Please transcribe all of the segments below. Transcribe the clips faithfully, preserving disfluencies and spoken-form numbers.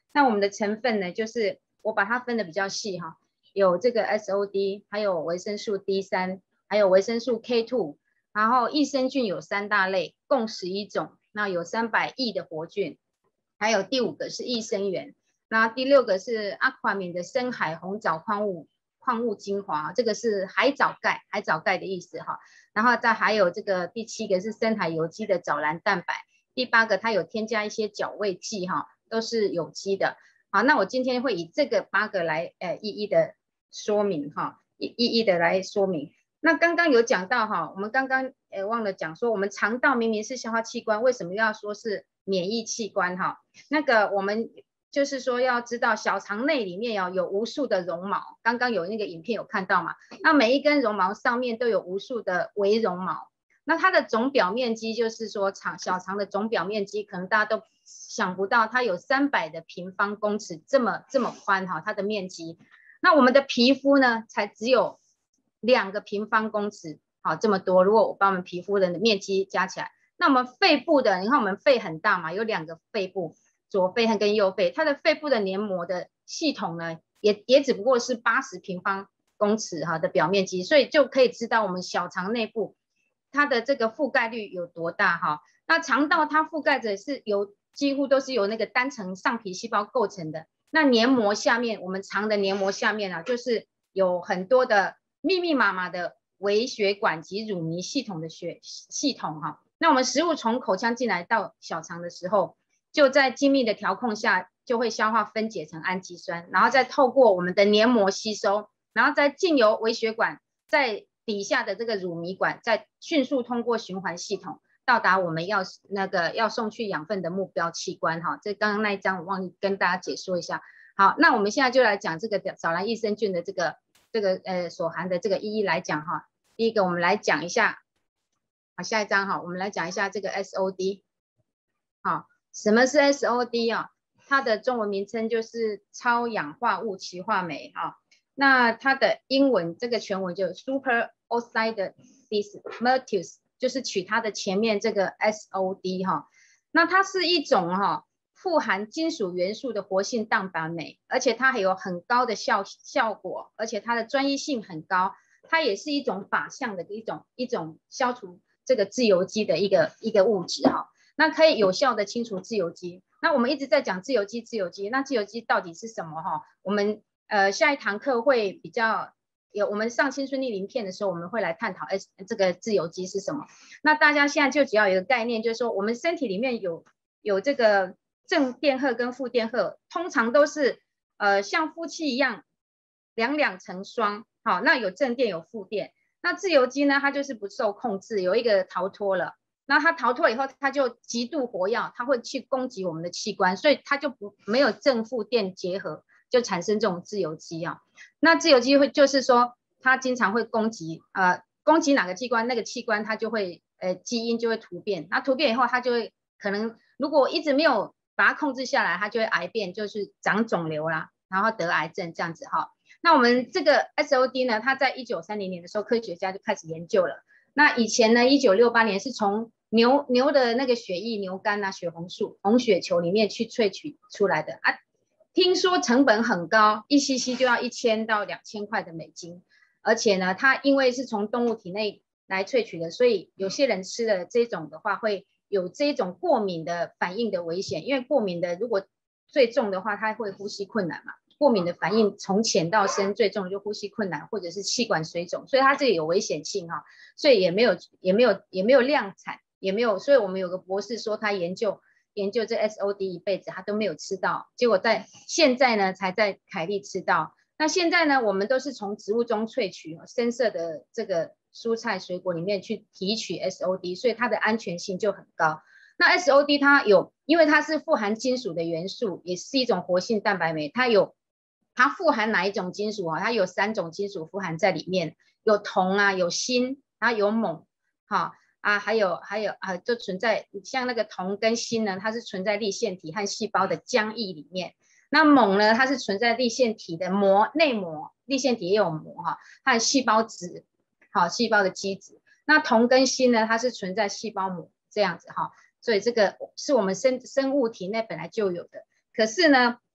那我们的成分呢，就是我把它分的比较细哈，有这个 S O D， 还有维生素 D 三， 还有维生素 K 二， 然后益生菌有三大类，共十一种，那有三百亿的活菌，还有第五个是益生元，那第六个是 Aquamin 的深海红藻矿物矿物精华，这个是海藻钙，海藻钙的意思哈。然后再还有这个第七个是深海有机的藻蓝蛋白，第八个它有添加一些角味剂哈，都是有机的。好，那我今天会以这个八个来呃一一的说明哈，一一一的来说明。那刚刚有讲到哈，我们刚刚呃忘了讲说，我们肠道明明是消化器官，为什么要说是免疫器官哈？那个我们就是说要知道小肠内里面有有无数的绒毛，刚刚有那个影片有看到嘛？那每一根绒毛上面都有无数的微绒毛，那它的总表面积就是说肠小肠的总表面积，可能大家都想不到，它有三百的平方公尺这么这么宽哈，它的面积。那我们的皮肤呢，才只有两个平方公尺，好这么多。如果我把我们皮肤的面积加起来，那我们肺部的，你看我们肺很大嘛，有两个肺部，左肺和跟右肺，它的肺部的黏膜的系统呢，也也只不过是八十平方公尺哈的表面积，所以就可以知道我们小肠内部它的这个覆盖率有多大哈。那肠道它覆盖着是由几乎都是由那个单层上皮细胞构成的，那黏膜下面，我们肠的黏膜下面啊，就是有很多的密密麻麻的微血管及乳糜系统的血系统哈。那我们食物从口腔进来到小肠的时候，就在精密的调控下，就会消化分解成氨基酸，然后再透过我们的黏膜吸收，然后再经由微血管，在底下的这个乳糜管，再迅速通过循环系统，到达我们要那个要送去养分的目标器官哈。这刚刚那一章我忘记跟大家解说一下。好，那我们现在就来讲这个藻蓝益生菌的这个这个呃所含的这个一一来讲哈。第一个我们来讲一下，好，下一章哈，我们来讲一下这个 S O D。好，什么是 S O D 啊？它的中文名称就是超氧化物歧化酶哈。那它的英文这个全文就 Super Oxide Dismutase， 就是取它的前面这个 S O D 哈。那它是一种哈富含金属元素的活性蛋白酶，而且它还有很高的效效果，而且它的专一性很高，它也是一种靶向的一种一种消除这个自由基的一个一个物质哈。那可以有效的清除自由基。那我们一直在讲自由基，自由基，那自由基到底是什么哈？我们呃下一堂课会比较有，我们上青春力鳞片的时候，我们会来探讨 S 这个自由基是什么。那大家现在就只要有一个概念，就是说我们身体里面有有这个正电荷跟负电荷，通常都是呃像夫妻一样两两成双，好，那有正电有负电。那自由基呢，它就是不受控制，有一个逃脱了。那它逃脱以后，它就极度活跃，它会去攻击我们的器官，所以它就不没有正负电结合，就产生这种自由基啊。那自由基会就是说，它经常会攻击呃攻击哪个器官，那个器官它就会呃基因就会突变，那突变以后，它就会可能如果一直没有把它控制下来，它就会癌变，就是长肿瘤啦，然后得癌症这样子哈。那我们这个 S O D 呢，它在一九三零年的时候，科学家就开始研究了。那以前呢，一九六八年是从牛牛的那个血液、牛肝啊、血红素、红血球里面去萃取出来的啊。听说成本很高，一 C C 就要一千到两千块的美金，而且呢，它因为是从动物体内来萃取的，所以有些人吃了这种的话，会有这种过敏的反应的危险。因为过敏的如果最重的话，它会呼吸困难嘛。过敏的反应从浅到深，最重就呼吸困难或者是气管水肿，所以它这个有危险性哈，所以也没有也没有也没有量产，也没有，所以我们有个博士说他研究研究这 S O D 一辈子他都没有吃到，结果在现在呢才在凯利吃到。那现在呢，我们都是从植物中萃取深色的这个蔬菜水果里面去提取 S O D， 所以它的安全性就很高。那 S O D 它有，因为它是富含金属的元素，也是一种活性蛋白酶，它有。它富含哪一种金属啊？它有三种金属富含在里面，有铜啊，有锌，然后有锰，哈啊，还有还有啊，就存在像那个铜跟锌呢，它是存在粒线体和细胞的浆液里面。那锰呢，它是存在粒线体的膜内膜，粒线体也有膜哈，它的细胞质，好，细胞的基质。那铜跟锌呢，它是存在细胞膜这样子哈，所以这个是我们生生物体内本来就有的。可是呢，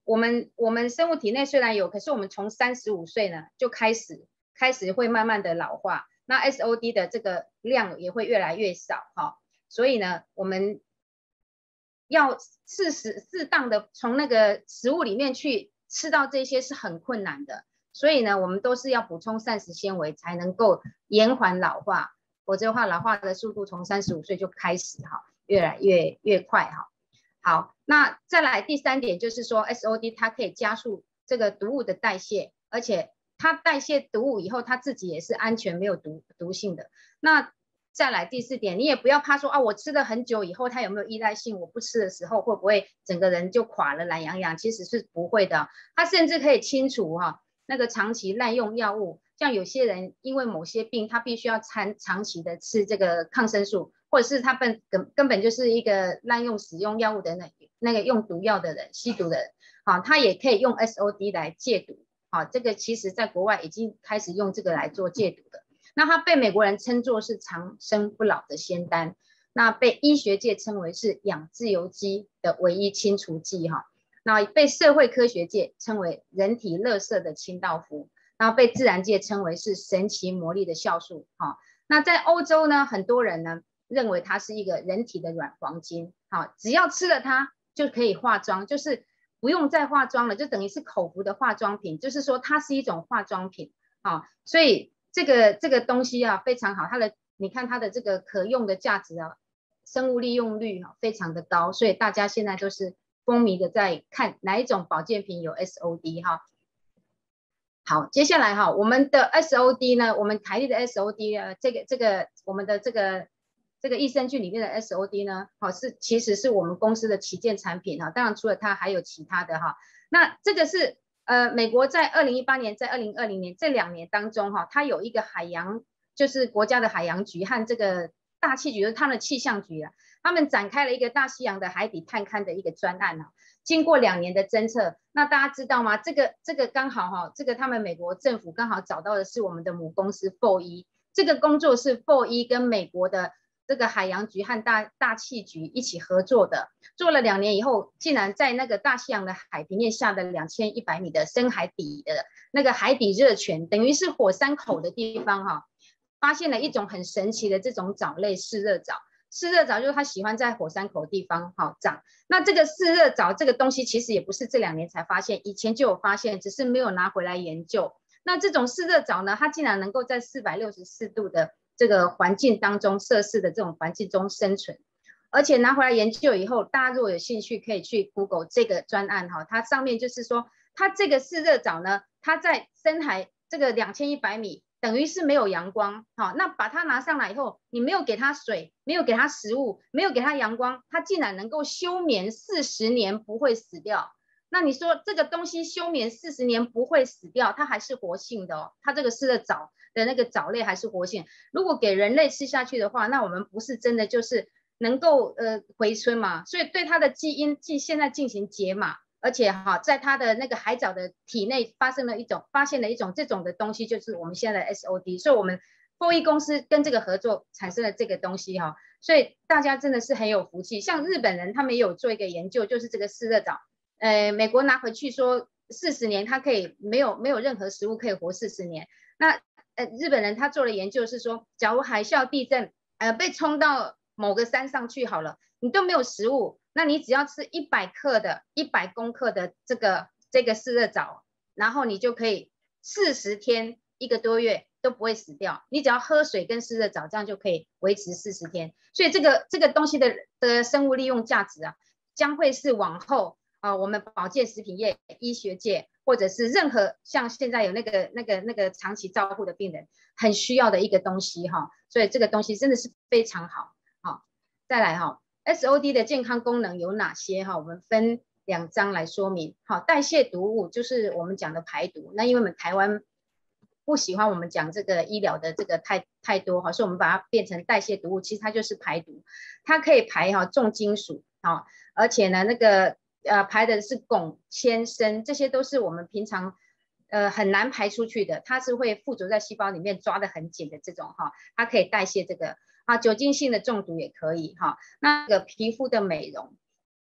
我们我们生物体内虽然有，可是我们从三十五岁呢就开始开始会慢慢的老化，那 S O D 的这个量也会越来越少哈。所以呢，我们要适时适当的从那个食物里面去吃到这些是很困难的。所以呢，我们都是要补充膳食纤维才能够延缓老化，否则的话，老化的速度从三十五岁就开始哈，越来越越快哈。好，那再来第三点就是说 ，S O D 它可以加速这个毒物的代谢，而且它代谢毒物以后，它自己也是安全没有毒毒性的。那再来第四点，你也不要怕说啊，我吃了很久以后，它有没有依赖性？我不吃的时候会不会整个人就垮了、懒洋洋？其实是不会的，它甚至可以清除哈。那个长期滥用药物，像有些人因为某些病，他必须要长长期的吃这个抗生素，或者是他本根根本就是一个滥用使用药物的那那个用毒药的人、吸毒的人，好，他也可以用 S O D 来戒毒，好，这个其实在国外已经开始用这个来做戒毒的。那他被美国人称作是长生不老的仙丹，那被医学界称为是养自由基的唯一清除剂哈。那被社会科学界称为人体垃圾的清道夫，然后被自然界称为是神奇魔力的酵素。好，那在欧洲呢，很多人呢认为它是一个人体的软黄金。好，只要吃了它就可以化妆，就是不用再化妆了，就等于是口服的化妆品，就是说它是一种化妆品。好，所以这个这个东西啊非常好，它的你看它的这个可用的价值啊，生物利用率啊非常的高，所以大家现在都是风靡的在看哪一种保健品有 S O D 哈。好，接下来哈，我们的 S O D 呢，我们台历的 S O D 呢，这个这个我们的这个这个益生菌里面的 S O D 呢，好是其实是我们公司的旗舰产品哈，当然除了它还有其他的哈。那这个是呃美国在二零一八年在二零二零年这两年当中哈，它有一个海洋就是国家的海洋局和这个大气局，就是他们的气象局啊。他们展开了一个大西洋的海底探勘的一个专案啊，经过两年的侦测，那大家知道吗？这个这个刚好哈，这个他们美国政府刚好找到的是我们的母公司 F O E， 这个工作是 F O E 跟美国的这个海洋局和大大气局一起合作的，做了两年以后，竟然在那个大西洋的海平面下的两千一百米的深海底的那个海底热泉，等于是火山口的地方哈，发现了一种很神奇的这种藻类嗜热藻。嗜热藻就是它喜欢在火山口的地方好长。那这个嗜热藻这个东西其实也不是这两年才发现，以前就有发现，只是没有拿回来研究。那这种嗜热藻呢，它竟然能够在四百六十四度的这个环境当中，摄氏的这种环境中生存，而且拿回来研究以后，大家如果有兴趣可以去 Google 这个专案哈，它上面就是说，它这个嗜热藻呢，它在深海这个两千一百米。等于是没有阳光，好，那把它拿上来以后，你没有给它水，没有给它食物，没有给它阳光，它竟然能够休眠四十年不会死掉。那你说这个东西休眠四十年不会死掉，它还是活性的哦，它这个吃的藻的那个藻类还是活性。如果给人类吃下去的话，那我们不是真的就是能够呃回春嘛？所以对它的基因进现在进行解码。而且哈，在它的那个海藻的体内发生了一种，发现了一种这种的东西，就是我们现在的 S O D。所以，我们 F O E 公司跟这个合作产生了这个东西哈。所以大家真的是很有福气。像日本人，他们也有做一个研究，就是这个嗜热藻，呃，美国拿回去说四十年，它可以没有没有任何食物可以活四十年。那呃，日本人他做了研究是说，假如海啸、地震，呃，被冲到某个山上去好了，你都没有食物。那你只要吃一百克的、一百公克的这个这个嗜热藻，然后你就可以四十天、一个多月都不会死掉。你只要喝水跟嗜热藻，这样就可以维持四十天。所以这个这个东西的的生物利用价值啊，将会是往后啊、呃、我们保健食品业、医学界或者是任何像现在有那个那个那个长期照护的病人很需要的一个东西哈。所以这个东西真的是非常好。好，再来哈。S O D 的健康功能有哪些哈？我们分两章来说明。好，代谢毒物就是我们讲的排毒。那因为我们台湾不喜欢我们讲这个医疗的这个太太多哈，所以我们把它变成代谢毒物，其实它就是排毒。它可以排哈重金属啊，而且呢那个呃排的是汞、铅、砷，这些都是我们平常呃很难排出去的，它是会附着在细胞里面抓得很紧的这种哈，它可以代谢这个。啊，酒精性的中毒也可以哈。那个皮肤的美容，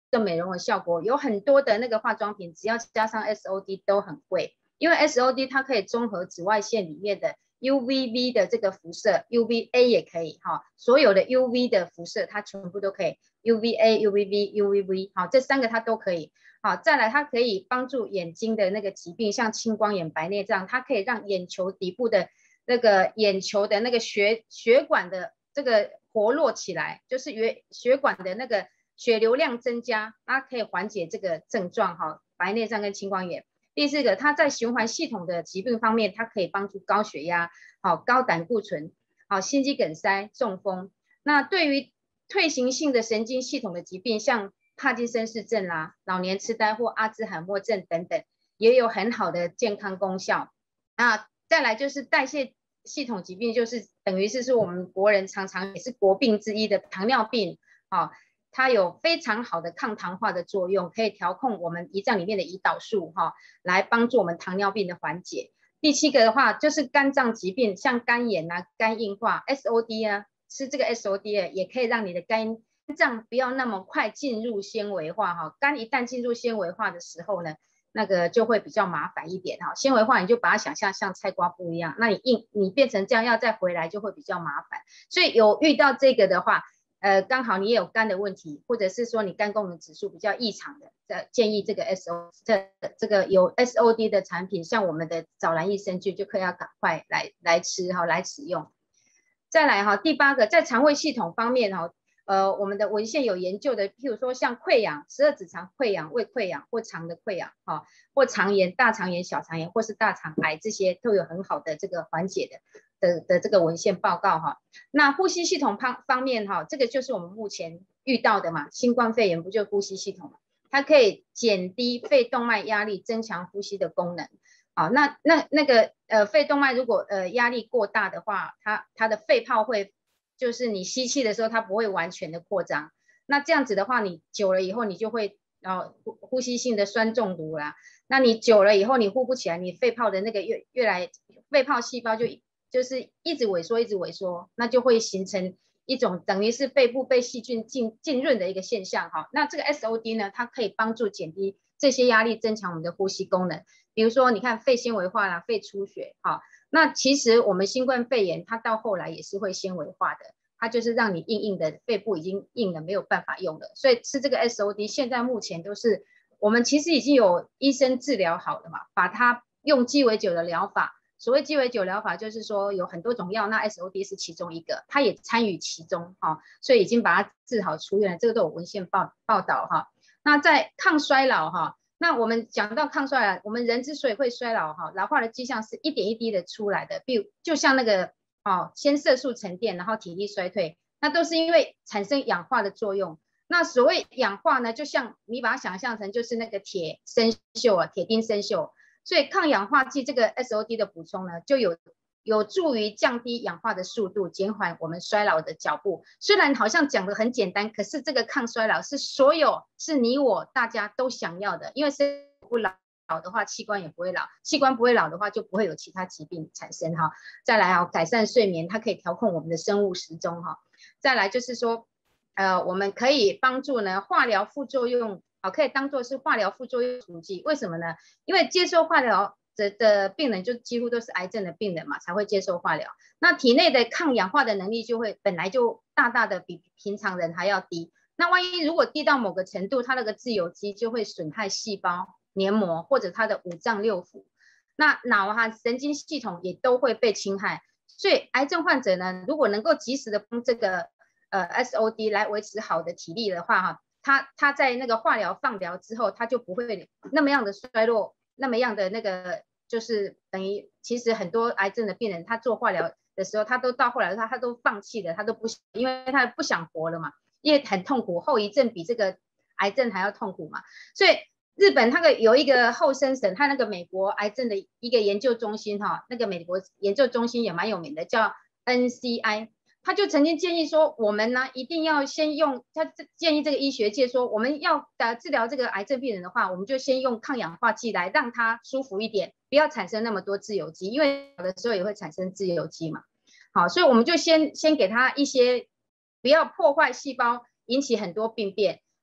的美容的效果，有很多的那个化妆品，只要加上 S O D 都很贵，因为 S O D 它可以综合紫外线里面的 U V B 的这个辐射 ，U V A 也可以哈，所有的 U V 的辐射它全部都可以 ，U V A、U V B、U V B 好，这三个它都可以。好，再来它可以帮助眼睛的那个疾病，像青光眼、白内障，它可以让眼球底部的那个眼球的那个血血管的这个活络起来，就是血血管的那个血流量增加，它可以缓解这个症状哈，白内障跟青光眼。第四个，它在循环系统的疾病方面，它可以帮助高血压、好高胆固醇、好心肌梗塞、中风。那对于退行性的神经系统的疾病，像帕金森氏症啦、老年痴呆或阿兹海默症等等，也有很好的健康功效。那再来就是代谢系统疾病，就是等于是说我们国人常常也是国病之一的糖尿病，啊，它有非常好的抗糖化的作用，可以调控我们胰脏里面的胰岛素，哈，来帮助我们糖尿病的缓解。第七个的话就是肝脏疾病，像肝炎啊、肝硬化 ，S O D 啊，吃这个 S O D 啊，也可以让你的肝脏不要那么快进入纤维化，哈，肝一旦进入纤维化的时候呢，那个就会比较麻烦一点哈。纤维化你就把它想象像菜瓜布一样，那你硬你变成这样要再回来就会比较麻烦。所以有遇到这个的话，呃，刚好你也有肝的问题，或者是说你肝功能指数比较异常的，呃，建议这个 S O 这这个有 S O D 的产品，像我们的早兰益生菌就可以要赶快来来吃哈，来使用。再来哈，第八个在肠胃系统方面哈。呃，我们的文献有研究的，譬如说像溃疡、十二指肠溃疡、胃溃疡或肠的溃疡，哈、哦，或肠炎、大肠炎、小肠炎或是大肠癌，这些都有很好的这个缓解的的的这个文献报告哈。那呼吸系统方方面哈，这个就是我们目前遇到的嘛，新冠肺炎不就呼吸系统嘛？它可以减低肺动脉压力，增强呼吸的功能。好，那那那个呃肺动脉如果呃压力过大的话，它它的肺泡会。就是你吸气的时候，它不会完全的扩张。那这样子的话，你久了以后，你就会呃呼呼吸性的酸中毒啦。那你久了以后，你呼不起来，你肺泡的那个越越来肺泡细胞就就是一直萎缩，一直萎缩，那就会形成一种等于是肺部被细菌浸浸润的一个现象哈。那这个 S O D 呢，它可以帮助减低这些压力，增强我们的呼吸功能。比如说，你看肺纤维化啦，肺出血哈。那其实我们新冠肺炎它到后来也是会纤维化的，它就是让你硬硬的肺部已经硬了，没有办法用了。所以吃这个 S O D 现在目前都是我们其实已经有医生治疗好了嘛，把它用鸡尾酒的疗法。所谓鸡尾酒疗法就是说有很多种药，那 S O D 是其中一个，它也参与其中哈、哦，所以已经把它治好出院了，这个都有文献报报道哈。那在抗衰老哈。那我们讲到抗衰老，我们人之所以会衰老哈，老化的迹象是一点一滴的出来的，比如就像那个哦，先色素沉淀，然后体力衰退，那都是因为产生氧化的作用。那所谓氧化呢，就像你把它想象成就是那个铁生锈啊，铁钉生锈，所以抗氧化剂这个 S O D 的补充呢，就有有助于降低氧化的速度，减缓我们衰老的脚步。虽然好像讲的很简单，可是这个抗衰老是所有是你我大家都想要的，因为身体不老的话，器官也不会老，器官不会老的话，就不会有其他疾病产生哈。再来啊，改善睡眠，它可以调控我们的生物时钟哈。再来就是说，呃，我们可以帮助呢化疗副作用，好，可以当做是化疗副作用阻剂。为什么呢？因为接受化疗的的病人就几乎都是癌症的病人嘛，才会接受化疗。那体内的抗氧化的能力就会本来就大大的比平常人还要低。那万一如果低到某个程度，它那个自由基就会损害细胞、黏膜或者它的五脏六腑，那脑哈神经系统也都会被侵害。所以癌症患者呢，如果能够及时的帮这个呃 S O D 来维持好的体力的话哈，他他在那个化疗放疗之后，他就不会那么样的衰弱。那么样的那个就是等于，其实很多癌症的病人，他做化疗的时候，他都到后来他他都放弃了，他都不因为他不想活了嘛，因为很痛苦，后遗症比这个癌症还要痛苦嘛。所以日本那个有一个后生省，他那个美国癌症的一个研究中心哈，那个美国研究中心也蛮有名的，叫 N C I。他就曾经建议说，我们呢一定要先用，他建议这个医学界说，我们要呃治疗这个癌症病人的话，我们就先用抗氧化剂来让他舒服一点，不要产生那么多自由基，因为有的时候也会产生自由基嘛。好，所以我们就先先给他一些不要破坏细胞，引起很多病变。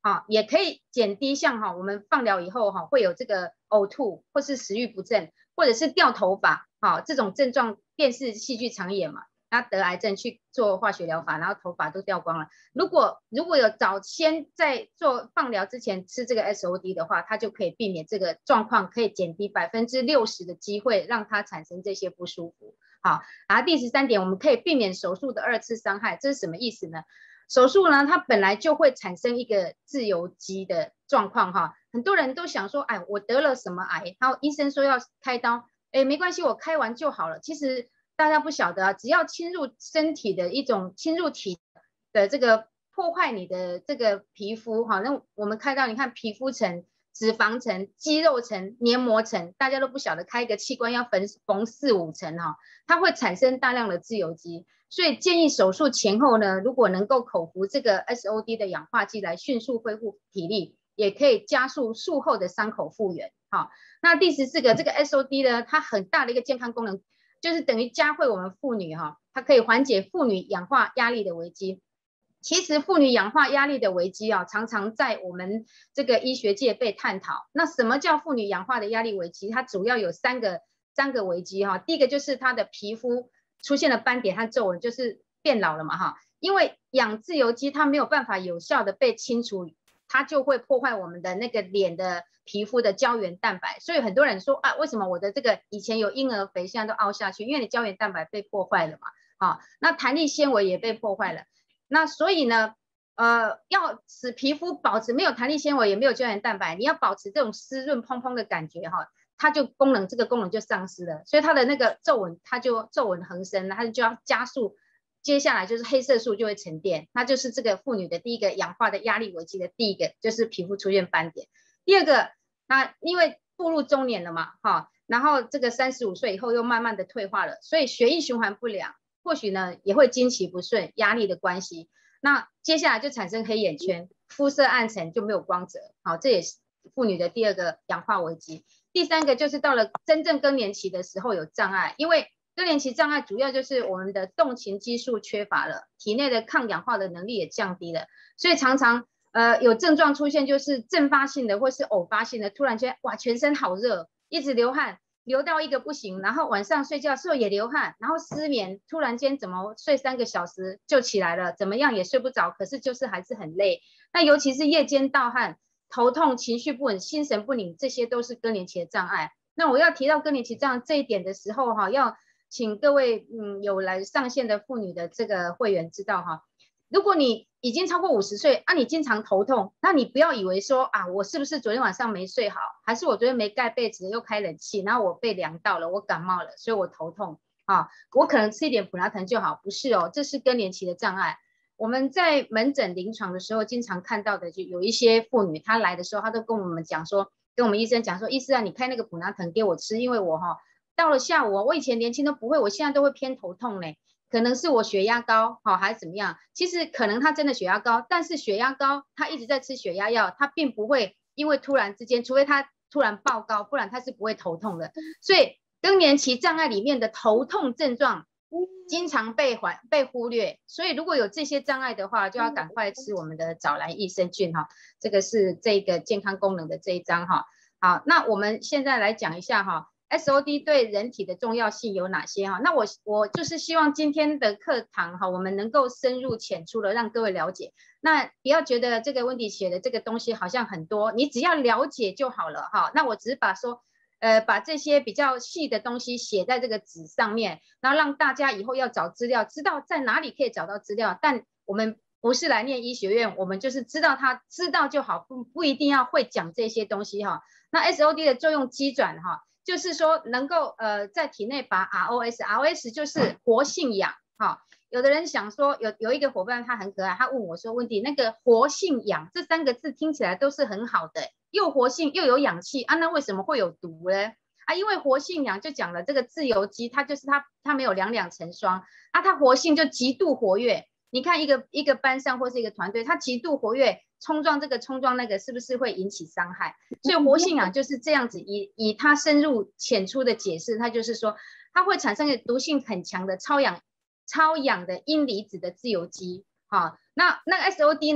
啊，也可以减低像哈我们放疗以后哈会有这个呕吐或是食欲不振，或者是掉头发，哈这种症状，电视戏剧常演嘛。他得癌症去做化学疗法，然后头发都掉光了。如果如果有早先在做放疗之前吃这个 S O D 的话，他就可以避免这个状况，可以减低百分之六十的机会让他产生这些不舒服。好，然后第十三点，我们可以避免手术的二次伤害，这是什么意思呢？手术呢，它本来就会产生一个自由基的状况哈，很多人都想说，哎，我得了什么癌？然后医生说要开刀，哎，没关系，我开完就好了。其实大家不晓得啊，只要侵入身体的一种侵入体的这个破坏你的这个皮肤哈，那我们看到你看皮肤层、脂肪层、肌肉层、黏膜层，大家都不晓得开一个器官要缝缝四五层哈，它会产生大量的自由基，所以建议手术前后呢，如果能够口服这个 S O D 的氧化剂来迅速恢复体力，也可以加速术后的伤口复原。好，那第十四个这个 S O D 呢，它很大的一个健康功能。就是等于加惠我们妇女哈，它可以缓解妇女氧化压力的危机。其实妇女氧化压力的危机啊，常常在我们这个医学界被探讨。那什么叫妇女氧化的压力危机？它主要有三个三个危机哈。第一个就是她的皮肤出现了斑点和皱纹，就是变老了嘛哈。因为氧自由基它没有办法有效的被清除，它就会破坏我们的那个脸的皮肤的胶原蛋白，所以很多人说啊，为什么我的这个以前有婴儿肥，现在都凹下去？因为你胶原蛋白被破坏了嘛，好，那弹力纤维也被破坏了，那所以呢，呃，要使皮肤保持没有弹力纤维也没有胶原蛋白，你要保持这种湿润蓬蓬的感觉哈，它就功能这个功能就丧失了，所以它的那个皱纹它就皱纹横生，它就要加速。接下来就是黑色素就会沉淀，那就是这个妇女的第一个氧化的压力危机的第一个，就是皮肤出现斑点。第二个，那因为步入中年了嘛，哈，然后这个三十五岁以后又慢慢的退化了，所以血液循环不良，或许呢也会经期不顺，压力的关系，那接下来就产生黑眼圈，肤色暗沉就没有光泽，好，这也是妇女的第二个氧化危机。第三个就是到了真正更年期的时候有障碍，因为更年期障碍主要就是我们的动情激素缺乏了，体内的抗氧化的能力也降低了，所以常常呃有症状出现，就是阵发性的或是偶发性的，突然间哇全身好热，一直流汗，流到一个不行，然后晚上睡觉时候也流汗，然后失眠，突然间怎么睡三个小时就起来了，怎么样也睡不着，可是就是还是很累。那尤其是夜间盗汗、头痛、情绪不稳、心神不宁，这些都是更年期的障碍。那我要提到更年期障碍这一点的时候哈，要请各位嗯有来上线的妇女的这个会员知道哈，如果你已经超过五十岁啊，你经常头痛，那你不要以为说啊，我是不是昨天晚上没睡好，还是我昨天没盖被子又开冷气，然后我被凉到了，我感冒了，所以我头痛啊，我可能吃一点普拉疼就好，不是哦，这是更年期的障碍。我们在门诊临床的时候，经常看到的就有一些妇女，她来的时候，她都跟我们讲说，跟我们医生讲说，医师啊，你开那个普拉疼给我吃，因为我哈。到了下午，我以前年轻都不会，我现在都会偏头痛嘞，可能是我血压高，好还是怎么样？其实可能他真的血压高，但是血压高，他一直在吃血压药，他并不会因为突然之间，除非他突然爆高，不然他是不会头痛的。所以更年期障碍里面的头痛症状经常被缓被忽略，所以如果有这些障碍的话，就要赶快吃我们的早来益生菌哈，这个是这个健康功能的这一章哈。好，那我们现在来讲一下哈。S O D 对人体的重要性有哪些哈？那我我就是希望今天的课堂哈，我们能够深入浅出的让各位了解。那不要觉得这个温迪写的这个东西好像很多，你只要了解就好了哈。那我只是把说，呃，把这些比较细的东西写在这个纸上面，然后让大家以后要找资料，知道在哪里可以找到资料。但我们不是来念医学院，我们就是知道它知道就好，不不一定要会讲这些东西哈。那 S O D 的作用机转哈。就是说能够呃在体内把 R O S，R O S 就是活性氧哈。有的人想说有有一个伙伴他很可爱，他问我说问题那个活性氧这三个字听起来都是很好的，又活性又有氧气啊，那为什么会有毒呢？啊，因为活性氧就讲了这个自由基，它就是它它没有两两成双啊，它活性就极度活跃。你看一个一个班上或是一个团队，它极度活跃。冲撞这个冲撞那个是不是会引起伤害？所以活性氧就是这样子，以以它深入浅出的解释，它就是说它会产生一个毒性很强的超氧超氧的阴离子的自由基，好，那那个 S O D 呢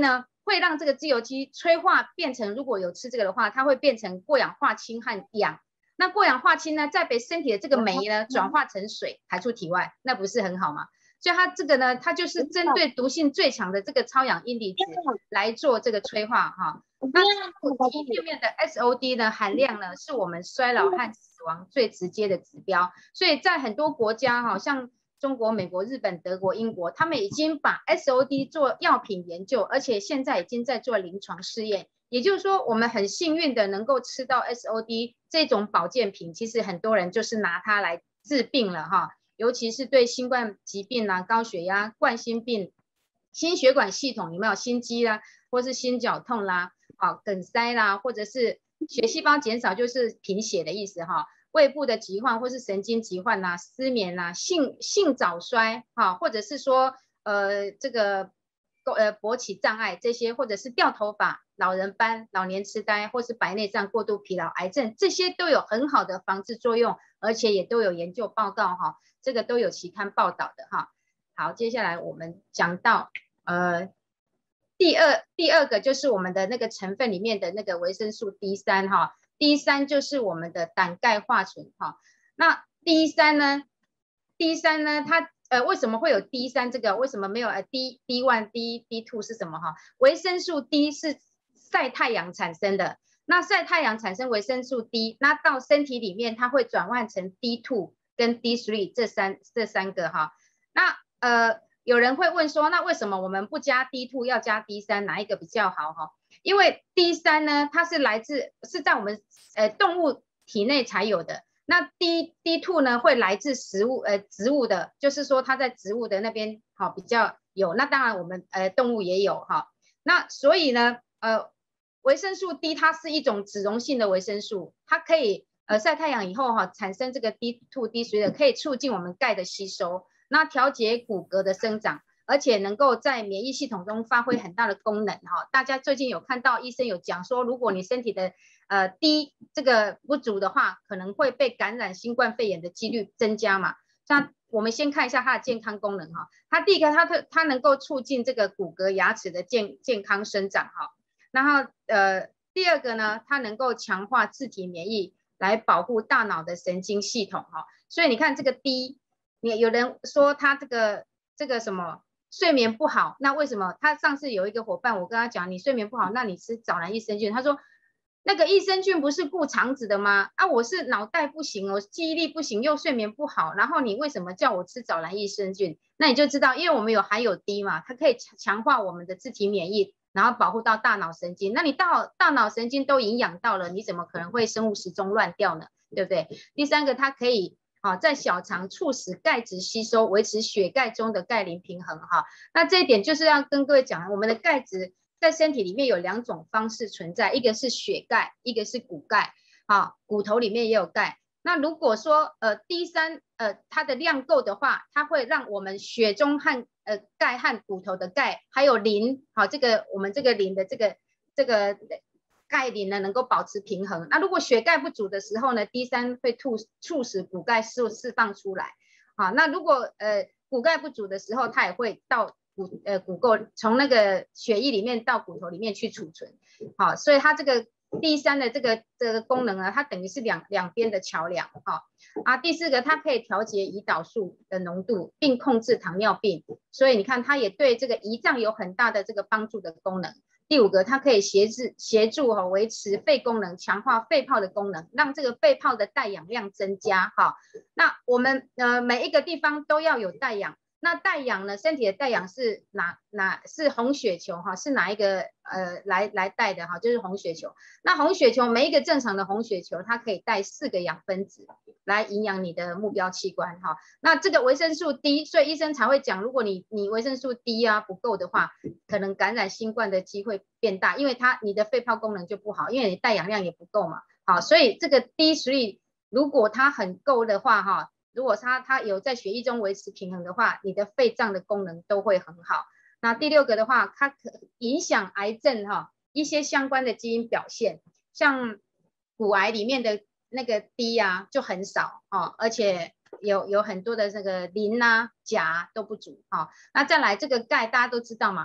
会让这个自由基催化变成，如果有吃这个的话，它会变成过氧化氢和氧。那过氧化氢呢，再被身体的这个酶呢转化成水排出体外，那不是很好吗？所以它这个呢，它就是针对毒性最强的这个超氧阴离子来做这个催化哈。那体片面的 S O D 呢含量呢，是我们衰老和死亡最直接的指标。所以在很多国家哈，像中国、美国、日本、德国、英国，他们已经把 S O D 做药品研究，而且现在已经在做临床试验。也就是说，我们很幸运的能够吃到 S O D 这种保健品，其实很多人就是拿它来治病了哈。尤其是对新冠疾病啦、高血压、冠心病、心血管系统有没有心肌啦，或是心绞痛啦、啊梗塞啦，或者是血细胞减少，就是贫血的意思哈。胃部的疾患或是神经疾患啦、失眠啦、性性早衰哈，或者是说呃这个呃勃起障碍这些，或者是掉头发、老人斑、老年痴呆，或是白内障、过度疲劳、癌症，这些都有很好的防治作用，而且也都有研究报告哈。这个都有期刊报道的哈。好，接下来我们讲到呃第二第二个就是我们的那个成分里面的那个维生素 D 三 哈 ，D 三就是我们的胆钙化醇哈。那 D 三 呢 ，D 三 呢，它呃为什么会有 D 三 这个？为什么没有呃 D D 一 D D 二是什么哈？维生素 D 是晒太阳产生的。那晒太阳产生维生素 D， 那到身体里面它会转换成 D 二。跟 D 三 这三这三个哈，那呃有人会问说，那为什么我们不加 D 二要加 D 三，哪一个比较好哈？因为 D 三 呢，它是来自是在我们呃动物体内才有的，那 D D 二 呢会来自食物呃植物的，就是说它在植物的那边好比较有，那当然我们呃动物也有哈，那所以呢呃维生素 D 它是一种脂溶性的维生素，它可以。呃，晒太阳以后哈、啊，产生这个 D 二 D 三 的，可以促进我们钙的吸收，那调节骨骼的生长，而且能够在免疫系统中发挥很大的功能哈、啊。大家最近有看到医生有讲说，如果你身体的呃 D 这个不足的话，可能会被感染新冠肺炎的几率增加嘛。那我们先看一下它的健康功能哈、啊，它第一个它它它能够促进这个骨骼牙齿的健健康生长哈、啊，然后呃第二个呢，它能够强化自体免疫。来保护大脑的神经系统哈，所以你看这个 D， 你有人说他这个这个什么睡眠不好，那为什么？他上次有一个伙伴，我跟他讲，你睡眠不好，那你吃早蓝益生菌，他说那个益生菌不是顾肠子的吗？啊，我是脑袋不行，我记忆力不行，又睡眠不好，然后你为什么叫我吃早蓝益生菌？那你就知道，因为我们有含有 D 嘛，它可以强化我们的自体免疫。然后保护到大脑神经，那你大大脑神经都营养到了，你怎么可能会生物时钟乱掉呢？对不对？第三个，它可以啊在小肠促使钙质吸收，维持血钙中的钙磷平衡哈。那这一点就是要跟各位讲，我们的钙质在身体里面有两种方式存在，一个是血钙，一个是骨钙啊，骨头里面也有钙。那如果说呃 D 三 呃它的量够的话，它会让我们血中和呃钙和骨头的钙还有磷，好、这个我们这个磷的这个这个钙磷呢能够保持平衡。那如果血钙不足的时候呢 ，D 三 会促促使骨钙释释放出来。好，那如果呃骨钙不足的时候，它也会到骨呃骨垢从那个血液里面到骨头里面去储存。好，所以它这个。第三的这个这个功能呢，它等于是两两边的桥梁哈、哦、啊。第四个，它可以调节胰岛素的浓度，并控制糖尿病，所以你看它也对这个胰脏有很大的这个帮助的功能。第五个，它可以协助协助哈、哦、维持肺功能，强化肺泡的功能，让这个肺泡的带氧量增加哈、哦。那我们呃每一个地方都要有带氧。那带氧呢？身体的带氧是哪哪是红血球哈？是哪一个呃来来带的哈？就是红血球。那红血球每一个正常的红血球，它可以带四个氧分子来营养你的目标器官哈。那这个维生素 D， 所以医生才会讲，如果你你维生素 D 啊不够的话，可能感染新冠的机会变大，因为它你的肺泡功能就不好，因为你带氧量也不够嘛。好，所以这个 D 三 如果它很够的话哈。如果它它有在血液中维持平衡的话，你的肺脏的功能都会很好。那第六个的话，它可影响癌症哈一些相关的基因表现，像骨癌里面的那个 D 啊就很少哦，而且有有很多的这个磷啊钾都不足哈、哦。那再来这个钙大家都知道嘛，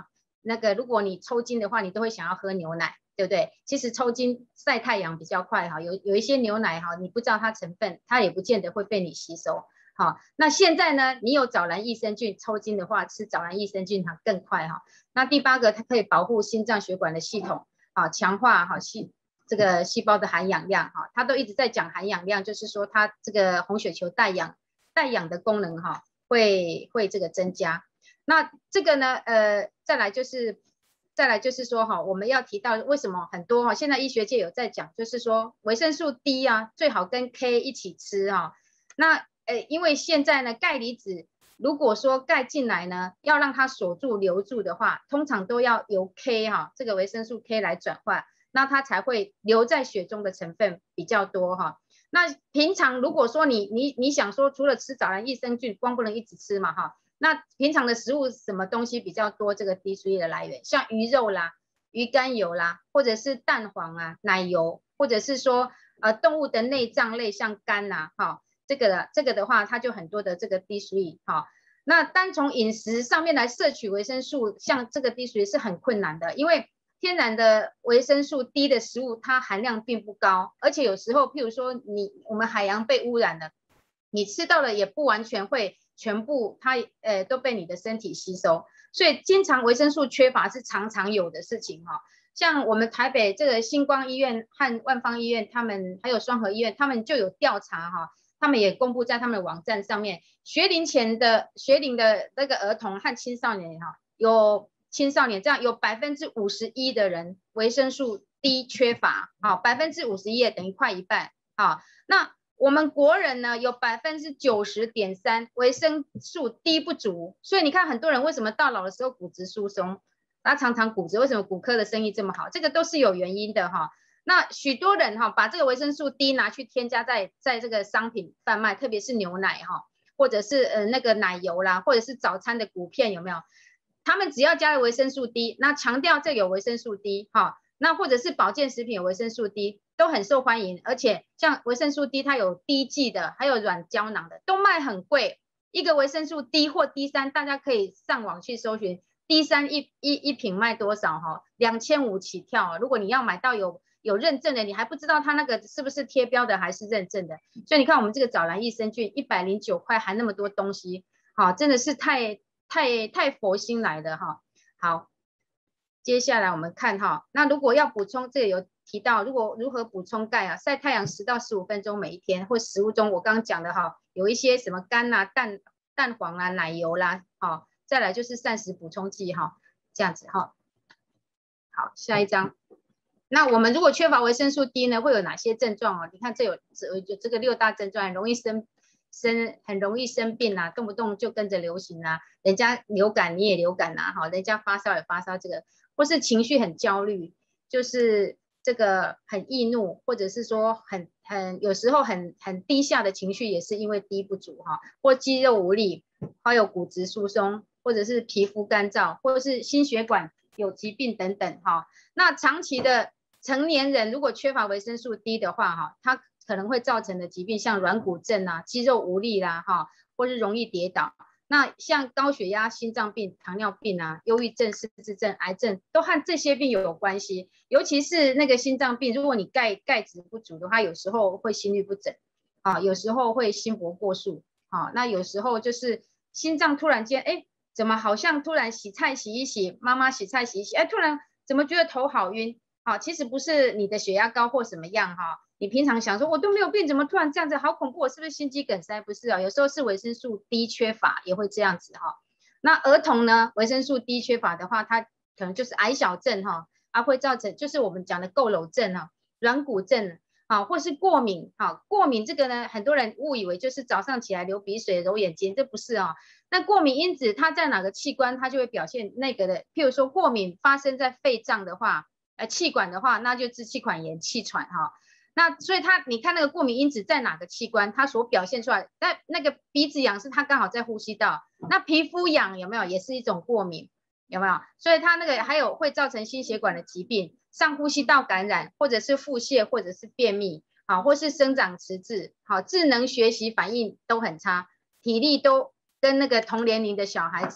那个如果你抽筋的话，你都会想要喝牛奶，对不对？其实抽筋晒太阳比较快哈，有有一些牛奶哈，你不知道它成分，它也不见得会被你吸收。好，那现在呢，你有藻蓝益生菌，抽筋的话吃藻蓝益生菌它更快哈。那第八个，它可以保护心脏血管的系统，啊，强化哈细这个细胞的含氧量哈，它都一直在讲含氧量，就是说它这个红血球带氧带氧的功能哈，会会这个增加。那这个呢，呃，再来就是再来就是说哈，我们要提到为什么很多哈，现在医学界有在讲，就是说维生素 D 啊，最好跟 K 一起吃哈。那呃，因为现在呢，钙离子如果说钙进来呢，要让它锁住留住的话，通常都要由 K 哈这个维生素 K 来转换，那它才会留在血中的成分比较多哈。那平常如果说你你你想说，除了吃藻蓝益生菌，光不能一直吃嘛哈。那平常的食物什么东西比较多这个 D 三 的来源？像鱼肉啦、鱼肝油啦，或者是蛋黄啊、奶油，或者是说呃动物的内脏类，像肝呐、啊，哈。这个的这个的话，它就很多的这个 D 三 哈。那单从饮食上面来摄取维生素，像这个 D 三 是很困难的，因为天然的维生素 D 的食物它含量并不高，而且有时候譬如说你我们海洋被污染了，你吃到了也不完全会全部它呃都被你的身体吸收，所以经常维生素缺乏是常常有的事情哈。像我们台北这个星光医院和万芳医院，他们还有双和医院，他们就有调查哈。他们也公布在他们的网站上面，学龄前的学龄的那个儿童和青少年哈，有青少年这样有百分之五十一的人维生素 D 缺乏，好，百分之五十一等于快一半，好，那我们国人呢有百分之九十点三维生素 D 不足，所以你看很多人为什么到老的时候骨质疏松，他常常骨折，为什么骨科的生意这么好？这个都是有原因的哈。那许多人哈、哦、把这个维生素 D 拿去添加在在这个商品贩卖，特别是牛奶哈、哦，或者是呃那个奶油啦，或者是早餐的谷片有没有？他们只要加了维生素 D， 那强调这有维生素 D 哈、哦，那或者是保健食品有维生素 D 都很受欢迎，而且像维生素 D 它有滴剂的，还有软胶囊的，都卖很贵。一个维生素 D 或 D 三，大家可以上网去搜寻 D 三 一一一瓶卖多少哈、哦？两千五起跳。如果你要买到有有认证的，你还不知道它那个是不是贴标的还是认证的，所以你看我们这个藻蓝益生菌一百零九块含那么多东西，好、哦，真的是太太太佛心来的哈、哦。好，接下来我们看哈、哦，那如果要补充，这个有提到，如果如何补充钙啊，晒太阳十到十五分钟每一天，或食物中我刚刚讲的哈、哦，有一些什么肝啊、蛋蛋黄啊、奶油啦，好、哦，再来就是膳食补充剂哈、哦，这样子哈、哦。好，下一张。那我们如果缺乏维生素 D 呢，会有哪些症状哦？你看这有这有这个六大症状，很容易生生很容易生病啊，动不动就跟着流行啊，人家流感你也流感啊，好，人家发烧也发烧，这个或是情绪很焦虑，就是这个很易怒，或者是说很很有时候很很低下的情绪，也是因为 D 不足哈，或肌肉无力，还有骨质疏松，或者是皮肤干燥，或者是心血管有疾病等等哈。那长期的成年人如果缺乏维生素 D 的话，哈，它可能会造成的疾病像软骨症啊、肌肉无力啦，哈，或是容易跌倒。那像高血压、心脏病、糖尿病啊、忧郁症、失智症、癌症，都和这些病有关系。尤其是那个心脏病，如果你钙钙质不足的话，有时候会心律不整，啊，有时候会心搏过速，啊，那有时候就是心脏突然间，哎，怎么好像突然洗菜洗一洗，妈妈洗菜洗一洗，哎，突然怎么觉得头好晕？好，其实不是你的血压高或什么样哈，你平常想说我都没有病，怎么突然这样子，好恐怖，我是不是心肌梗塞？不是啊，有时候是维生素 D 缺乏也会这样子哈。那儿童呢，维生素 D 缺乏的话，它可能就是矮小症哈，啊会造成就是我们讲的佝偻症哈、软骨症啊，或是过敏哈。过敏这个呢，很多人误以为就是早上起来流鼻水、揉眼睛，这不是啊。那过敏因子它在哪个器官，它就会表现那个的。譬如说过敏发生在肺脏的话。呃，气管的话，那就支气管炎、气喘哈。那所以它，你看那个过敏因子在哪个器官，它所表现出来，那那个鼻子痒是它刚好在呼吸道，那皮肤痒有没有也是一种过敏，有没有？所以它那个还有会造成心血管的疾病、上呼吸道感染，或者是腹泻，或者是便秘，好，或是生长迟滞，好，智能学习反应都很差，体力都跟那个同年龄的小孩子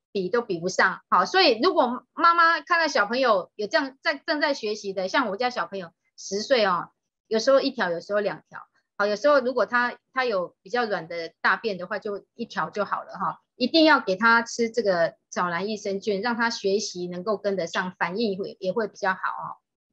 比都比不上。好，所以如果妈妈看到小朋友有这样在正在学习的，像我家小朋友十岁哦，有时候一条，有时候两条。好，有时候如果他他有比较软的大便的话，就一条就好了哈。一定要给他吃这个藻蓝益生菌，让他学习能够跟得上，反应会也会比较好哦。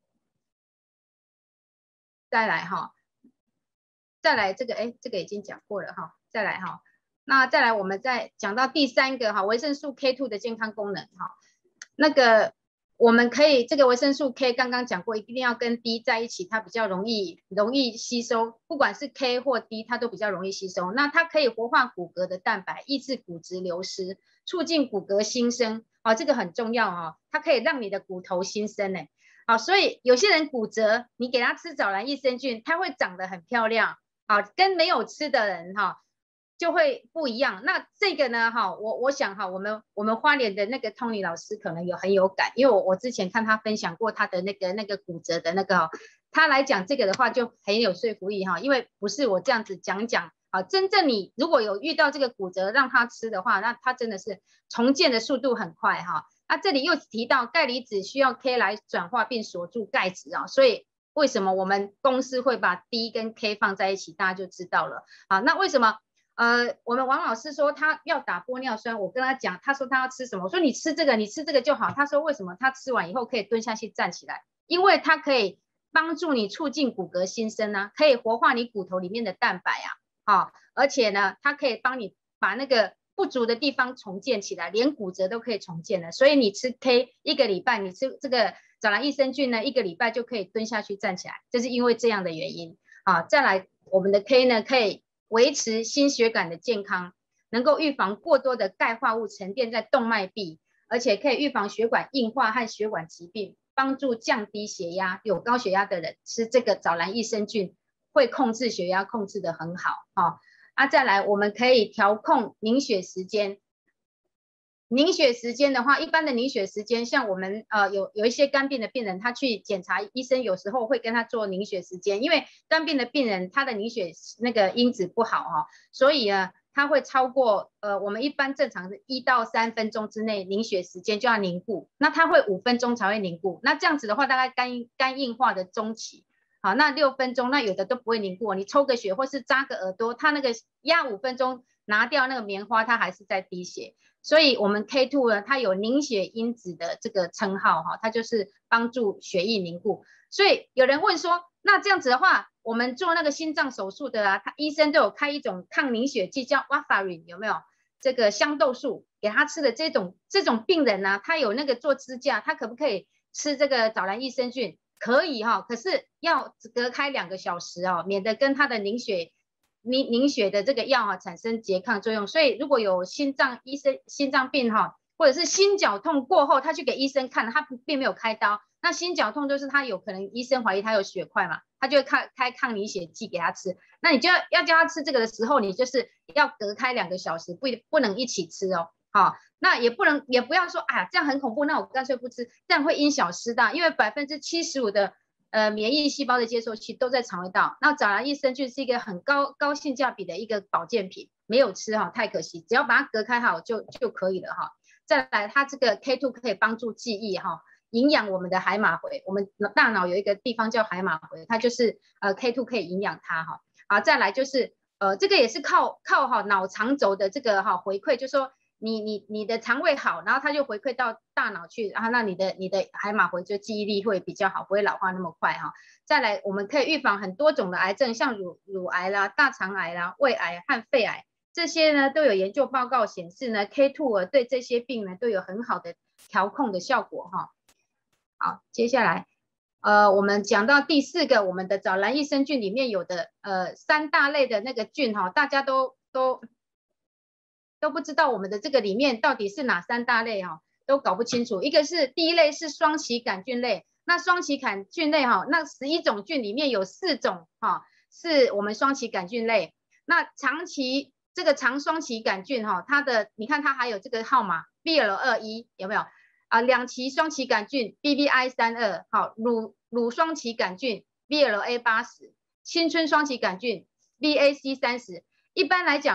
再来哈，再来这个哎，这个已经讲过了哈，再来哈。那再来我们再讲到第三个哈，维生素 K 二 的健康功能哈，那个。我们可以这个维生素 K 刚刚讲过，一定要跟 D 在一起，它比较容易容易吸收，不管是 K 或 D， 它都比较容易吸收。那它可以活化骨骼的蛋白，抑制骨质流失，促进骨骼新生。哦，这个很重要哦，它可以让你的骨头新生呢。好，所以有些人骨折，你给他吃藻蓝益生菌，它会长得很漂亮。好，跟没有吃的人哈。就会不一样。那这个呢，哈，我我想哈，我们我们花莲的那个 Tony 老师可能有很有感，因为我我之前看他分享过他的那个那个骨折的那个，他来讲这个的话就很有说服力哈，因为不是我这样子讲讲啊，真正你如果有遇到这个骨折让他吃的话，那他真的是重建的速度很快哈。那这里又提到钙离子需要 K 来转化并锁住钙质啊，所以为什么我们公司会把 D 跟 K 放在一起，大家就知道了。好，那为什么？呃，我们王老师说他要打玻尿酸，我跟他讲，他说他要吃什么，我说你吃这个，你吃这个就好。他说为什么？他吃完以后可以蹲下去站起来，因为它可以帮助你促进骨骼新生啊，可以活化你骨头里面的蛋白啊，好、哦，而且呢，它可以帮你把那个不足的地方重建起来，连骨折都可以重建的。所以你吃 K 一个礼拜，你吃这个藻蓝益生菌呢，一个礼拜就可以蹲下去站起来，就是因为这样的原因啊。再来，我们的 K 呢可以维持心血管的健康，能够预防过多的钙化物沉淀在动脉壁，而且可以预防血管硬化和血管疾病，帮助降低血压。有高血压的人吃这个藻蓝益生菌会控制血压，控制得很好哈。啊，再来我们可以调控凝血时间。凝血时间的话，一般的凝血时间，像我们呃有有一些肝病的病人，他去检查，医生有时候会跟他做凝血时间，因为肝病的病人他的凝血那个因子不好哈、哦，所以呢他会超过呃我们一般正常是一到三分钟之内凝血时间就要凝固，那他会五分钟才会凝固，那这样子的话大概肝肝硬化的中期。好，那六分钟，那有的都不会凝固，你抽个血或是扎个耳朵，他那个压五分钟拿掉那个棉花，它还是在滴血。所以我们 K 二 呢，它有凝血因子的这个称号哈，它就是帮助血液凝固。所以有人问说，那这样子的话，我们做那个心脏手术的啊，他医生都有开一种抗凝血剂叫 warfarin， 有没有？这个香豆素给他吃的这种这种病人呢、啊，他有那个做支架，他可不可以吃这个藻蓝益生菌？可以哈、哦，可是要隔开两个小时哦，免得跟他的凝血。凝凝血的这个药哈产生拮抗作用，所以如果有心脏医生心脏病哈，或者是心绞痛过后，他去给医生看，他并没有开刀，那心绞痛就是他有可能医生怀疑他有血块嘛，他就会开开抗凝血剂给他吃，那你就要要叫他吃这个的时候，你就是要隔开两个小时，不不能一起吃哦，好、哦，那也不能也不要说哎呀这样很恐怖，那我干脆不吃，这样会因小失大，因为百分之七十五的。呃，免疫细胞的接收器都在肠胃道。那藻蓝益生菌是一个很高高性价比的一个保健品，没有吃哈，太可惜。只要把它隔开好就就可以了哈。再来，它这个 K 二 可以帮助记忆哈，营养我们的海马回。我们大脑有一个地方叫海马回，它就是呃 K 二 可以营养它哈。好，再来就是呃这个也是靠靠哈脑肠轴的这个哈回馈，就是说。你你你的肠胃好，然后它就回馈到大脑去，然后那你的你的海马回就记忆力会比较好，不会老化那么快哈。再来，我们可以预防很多种的癌症，像乳乳癌啦、大肠癌啦、胃癌和肺癌，这些呢都有研究报告显示呢 ，K 二 对这些病呢都有很好的调控的效果哈。好，接下来呃我们讲到第四个，我们的藻蓝益生菌里面有的呃三大类的那个菌哈，大家都都。都不知道我们的这个里面到底是哪三大类哈、哦，都搞不清楚。一个是第一类是双歧杆菌类，那双歧杆菌类哈、哦，那十一种菌里面有四种哈、哦，是我们双歧杆菌类。那长期这个长双歧杆菌哈、哦，它的你看它还有这个号码 B L 二一 有没有啊？两歧双歧杆菌 B B I 三二 好，乳乳双歧杆菌 B L A 八十，青春双歧杆菌 B A C 三十。一般来讲哈、哦。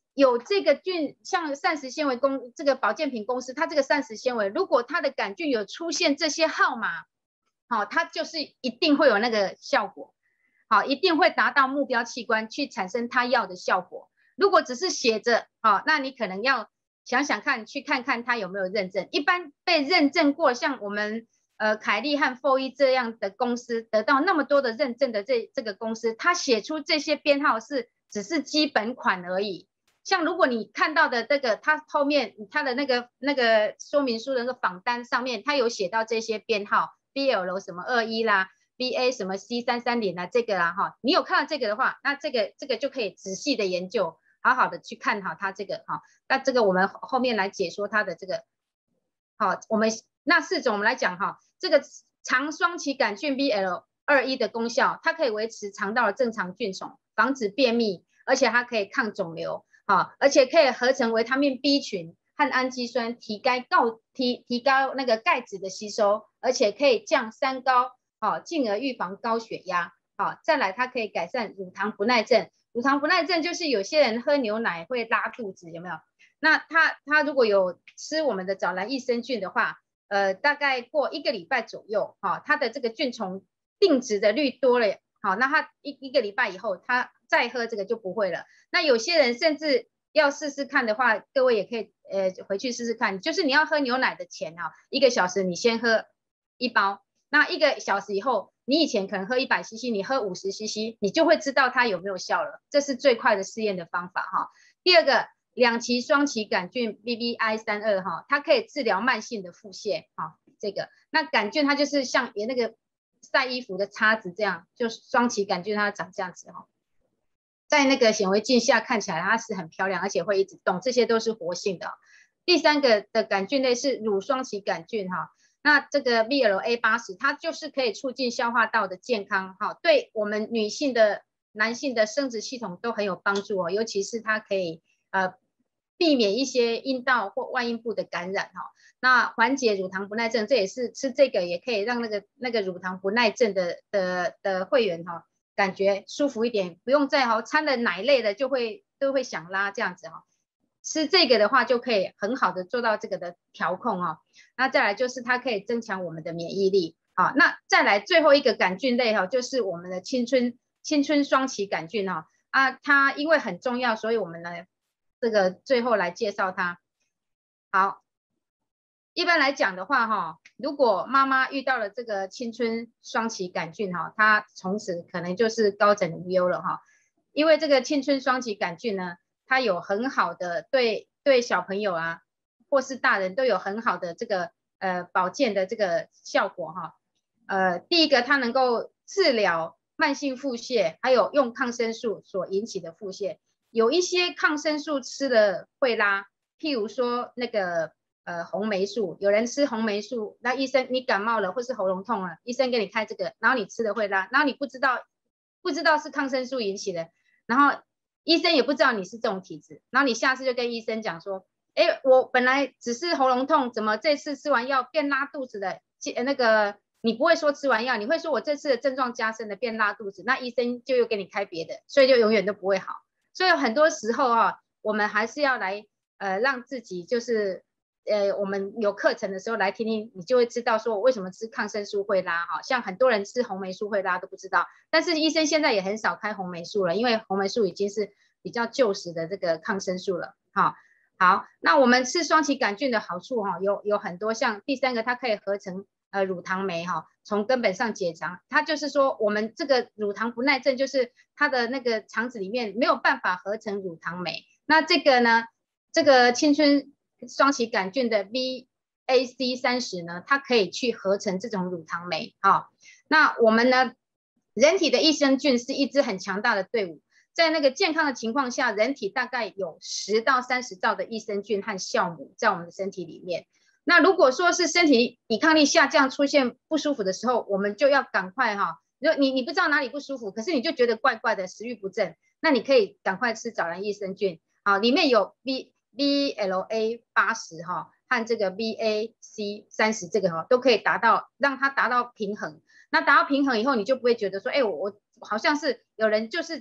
有这个菌，像膳食纤维公这个保健品公司，它这个膳食纤维，如果它的杆菌有出现这些号码，好、哦，它就是一定会有那个效果，好、哦，一定会达到目标器官去产生它要的效果。如果只是写着，好、哦，那你可能要想想看，去看看它有没有认证。一般被认证过，像我们呃凯利和 F O E 这样的公司，得到那么多的认证的这这个公司，它写出这些编号是只是基本款而已。像如果你看到的这个，它后面它的那个那个说明书的那个访单上面，它有写到这些编号 B L 什么二一啦 ，B A 什么 C 三三零啦，这个啦哈，你有看到这个的话，那这个这个就可以仔细的研究，好好的去看好它这个哈。那这个我们后面来解说它的这个，好，我们那四种我们来讲哈，这个长双歧杆菌 B L 二一的功效，它可以维持肠道的正常菌丛，防止便秘，而且它可以抗肿瘤。好，而且可以合成维他命 B 群和氨基酸，提高高提提高那个钙质的吸收，而且可以降三高，好，进而预防高血压。好，再来它可以改善乳糖不耐症。乳糖不耐症就是有些人喝牛奶会拉肚子，有没有？那他他如果有吃我们的藻蓝益生菌的话，呃，大概过一个礼拜左右，哈、哦，它的这个菌丛定植的率多了，好，那他一一个礼拜以后，他再喝这个就不会了。那有些人甚至要试试看的话，各位也可以呃回去试试看，就是你要喝牛奶的前啊，一个小时你先喝一包，那一个小时以后，你以前可能喝一百 C C， 你喝五十 C C， 你就会知道它有没有效了，这是最快的试验的方法哈。第二个，两歧双歧杆菌 B B I 三二 哈，它可以治疗慢性的腹泻哈，这个那杆菌它就是像那个晒衣服的叉子这样，就双歧杆菌它长这样子哈。在那个显微镜下看起来它是很漂亮，而且会一直动，这些都是活性的。第三个的杆菌类是乳双歧杆菌哈，那这个 B L A 八十 它就是可以促进消化道的健康哈，对我们女性的、男性的生殖系统都很有帮助哦，尤其是它可以呃避免一些阴道或外阴部的感染哈，那缓解乳糖不耐症，这也是吃这个也可以让那个那个乳糖不耐症的的的会员哈。感觉舒服一点，不用再哈掺了奶类的就会都会想拉这样子哈，吃这个的话就可以很好的做到这个的调控哦。那再来就是它可以增强我们的免疫力，好，那再来最后一个杆菌类哈，就是我们的青春青春双歧杆菌哈啊，它因为很重要，所以我们呢这个最后来介绍它。好。一般来讲的话，哈，如果妈妈遇到了这个青春双歧杆菌，哈，她从此可能就是高枕无忧了，哈，因为这个青春双歧杆菌呢，它有很好的对对小朋友啊，或是大人都有很好的这个呃保健的这个效果，哈，呃，第一个它能够治疗慢性腹泻，还有用抗生素所引起的腹泻，有一些抗生素吃了会拉，譬如说那个。呃，红霉素，有人吃红霉素，那医生你感冒了或是喉咙痛了，医生给你开这个，然后你吃了会拉，然后你不知道不知道是抗生素引起的，然后医生也不知道你是这种体质，然后你下次就跟医生讲说，哎，我本来只是喉咙痛，怎么这次吃完药变拉肚子的？那个你不会说吃完药，你会说我这次的症状加深了变拉肚子，那医生就又给你开别的，所以就永远都不会好。所以很多时候啊，我们还是要来呃让自己就是。呃，我们有课程的时候来听听，你就会知道说我为什么吃抗生素会拉哈，像很多人吃红霉素会拉都不知道，但是医生现在也很少开红霉素了，因为红霉素已经是比较旧时的这个抗生素了哈。好，那我们吃双歧杆菌的好处哈，有有很多，像第三个它可以合成呃乳糖酶哈，从根本上解肠，它就是说我们这个乳糖不耐症就是它的那个肠子里面没有办法合成乳糖酶，那这个呢，这个青春。双歧杆菌的 B A C 三十 呢，它可以去合成这种乳糖酶啊、哦。那我们呢，人体的益生菌是一支很强大的队伍，在那个健康的情况下，人体大概有十到三十兆的益生菌和酵母在我们的身体里面。那如果说是身体抵抗力下降、出现不舒服的时候，我们就要赶快哈、哦，你你不知道哪里不舒服，可是你就觉得怪怪的，食欲不振，那你可以赶快吃藻蓝益生菌啊、哦，里面有 B B L A 八十哈和这个 B A C 三十这个哈都可以达到让它达到平衡。那达到平衡以后，你就不会觉得说，哎，我我好像是有人就是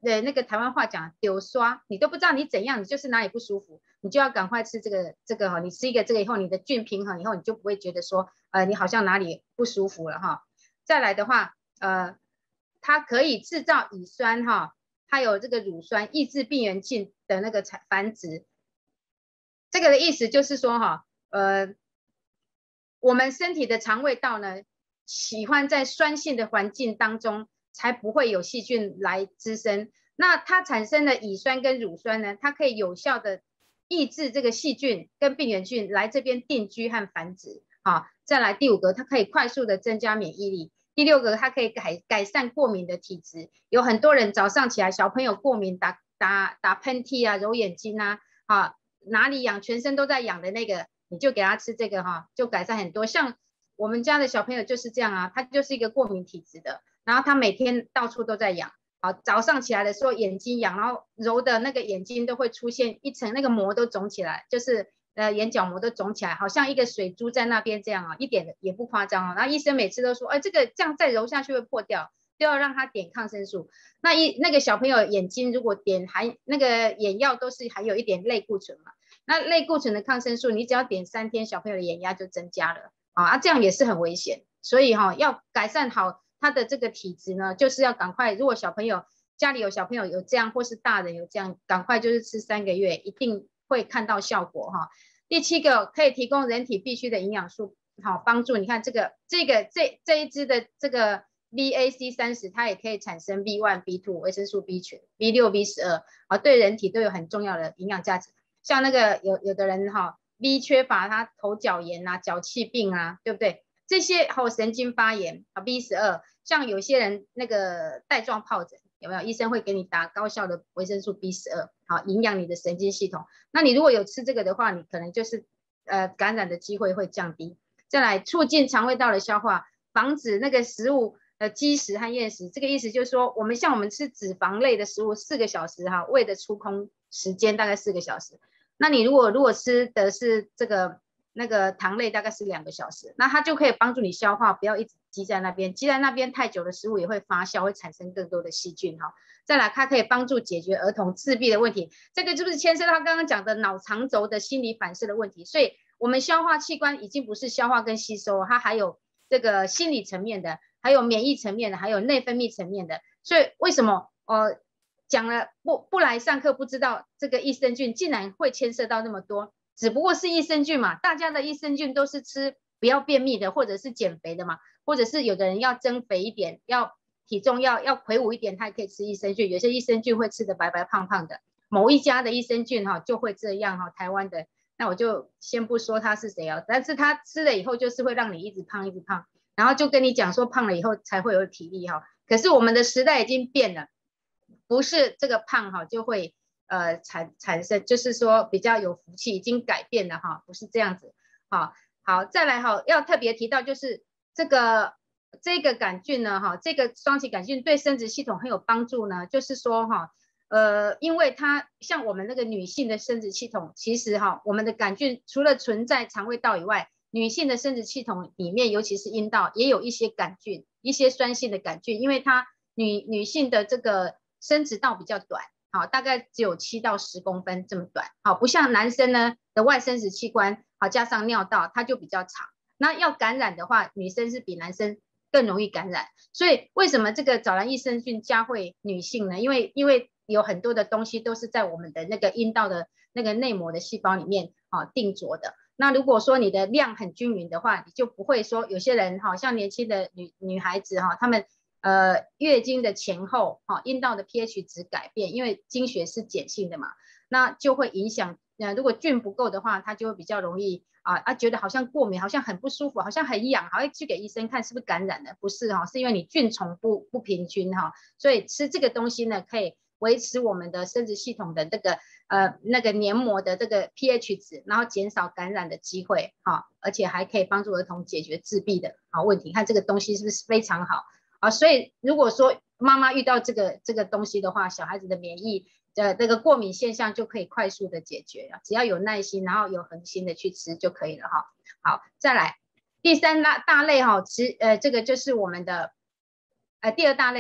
呃那个台湾话讲丢刷，你都不知道你怎样，你就是哪里不舒服，你就要赶快吃这个这个哈，你吃一个这个以后，你的菌平衡以后，你就不会觉得说呃你好像哪里不舒服了哈。再来的话，呃，它可以制造乙酸哈，还有这个乳酸，抑制病原菌的那个产繁殖。这个的意思就是说哈，呃，我们身体的肠胃道呢，喜欢在酸性的环境当中，才不会有细菌来滋生。那它产生的乙酸跟乳酸呢，它可以有效的抑制这个细菌跟病原菌来这边定居和繁殖。好，再来第五个，它可以快速的增加免疫力。第六个，它可以改改善过敏的体质。有很多人早上起来，小朋友过敏，打打打喷嚏啊，揉眼睛啊，啊，哪里痒，全身都在痒的那个，你就给他吃这个哈，就改善很多。像我们家的小朋友就是这样啊，他就是一个过敏体质的，然后他每天到处都在痒。好，早上起来的时候眼睛痒，然后揉的那个眼睛都会出现一层那个膜都肿起来，就是呃眼角膜都肿起来，好像一个水珠在那边这样啊，一点也不夸张啊。然后医生每次都说，哎，这个这样再揉下去会破掉，就要让他点抗生素。那一那个小朋友眼睛如果点含那个眼药都是含有一点类固醇嘛，那类固醇的抗生素你只要点三天，小朋友的眼压就增加了啊，这样也是很危险。所以哈、哦，要改善好他的这个体质呢，就是要赶快，如果小朋友家里有小朋友有这样，或是大人有这样，赶快就是吃三个月，一定会看到效果哈。第七个可以提供人体必需的营养素，好帮助。你看这个这个这这一支的这个 V A C 三十，它也可以产生 B 一 B 二 维生素 B 群 B 六 B 十二，啊，对人体都有很重要的营养价值。像那个有有的人哈 B 缺乏，他头角炎啊、脚气病啊，对不对？这些还有神经发炎啊 B 十二，像有些人那个带状疱疹。有没有医生会给你打高效的维生素 B 十二，好营养你的神经系统。那你如果有吃这个的话，你可能就是呃感染的机会会降低。再来促进肠胃道的消化，防止那个食物呃积食和厌食。这个意思就是说，我们像我们吃脂肪类的食物四个小时哈，胃的出空时间大概四个小时。那你如果如果吃的是这个那个糖类，大概是两个小时，那它就可以帮助你消化，不要一直积在那边，积在那边太久的食物也会发酵，会产生更多的细菌哈。再来，它可以帮助解决儿童自闭的问题，这个就是牵涉到刚刚讲的脑肠轴的心理反射的问题。所以，我们消化器官已经不是消化跟吸收，它还有这个心理层面的，还有免疫层面的，还有内分泌层面的。所以，为什么呃讲了不不来上课，不知道这个益生菌竟然会牵涉到那么多？只不过是益生菌嘛，大家的益生菌都是吃不要便秘的，或者是减肥的嘛，或者是有的人要增肥一点，要体重要要魁梧一点，他也可以吃益生菌。有些益生菌会吃的白白胖胖的，某一家的益生菌哈就会这样哈，台湾的那我就先不说他是谁哦，但是他吃了以后就是会让你一直胖一直胖，然后就跟你讲说胖了以后才会有体力哈。可是我们的时代已经变了，不是这个胖哈就会。呃，产产生就是说比较有福气，已经改变了哈，不是这样子。好，好，再来哈，要特别提到就是这个这个杆菌呢哈，这个双歧杆菌对生殖系统很有帮助呢，就是说哈，呃，因为它像我们那个女性的生殖系统，其实哈，我们的杆菌除了存在肠胃道以外，女性的生殖系统里面，尤其是阴道，也有一些杆菌，一些酸性的杆菌，因为它女女性的这个生殖道比较短。好，大概只有七到十公分这么短，好，不像男生呢的外生殖器官，好加上尿道，它就比较长。那要感染的话，女生是比男生更容易感染。所以为什么这个早兰益生菌加惠女性呢？因为因为有很多的东西都是在我们的那个阴道的那个内膜的细胞里面啊定着的。那如果说你的量很均匀的话，你就不会说有些人哈，像年轻的女女孩子哈，她们。呃，月经的前后，哈、哦，阴道的 pH 值改变，因为经血是碱性的嘛，那就会影响。呃，如果菌不够的话，它就会比较容易啊啊，觉得好像过敏，好像很不舒服，好像很痒，好像去给医生看是不是感染了？不是哈、哦，是因为你菌丛不不平均哈、哦，所以吃这个东西呢，可以维持我们的生殖系统的这个呃那个黏膜的这个 pH 值，然后减少感染的机会哈、哦，而且还可以帮助儿童解决自闭的啊问题。看这个东西是不是非常好？啊，所以如果说妈妈遇到这个这个东西的话，小孩子的免疫的这个过敏现象就可以快速的解决了，只要有耐心，然后有恒心的去吃就可以了哈。好，再来第三大大类哈，其呃这个就是我们的呃第二大类，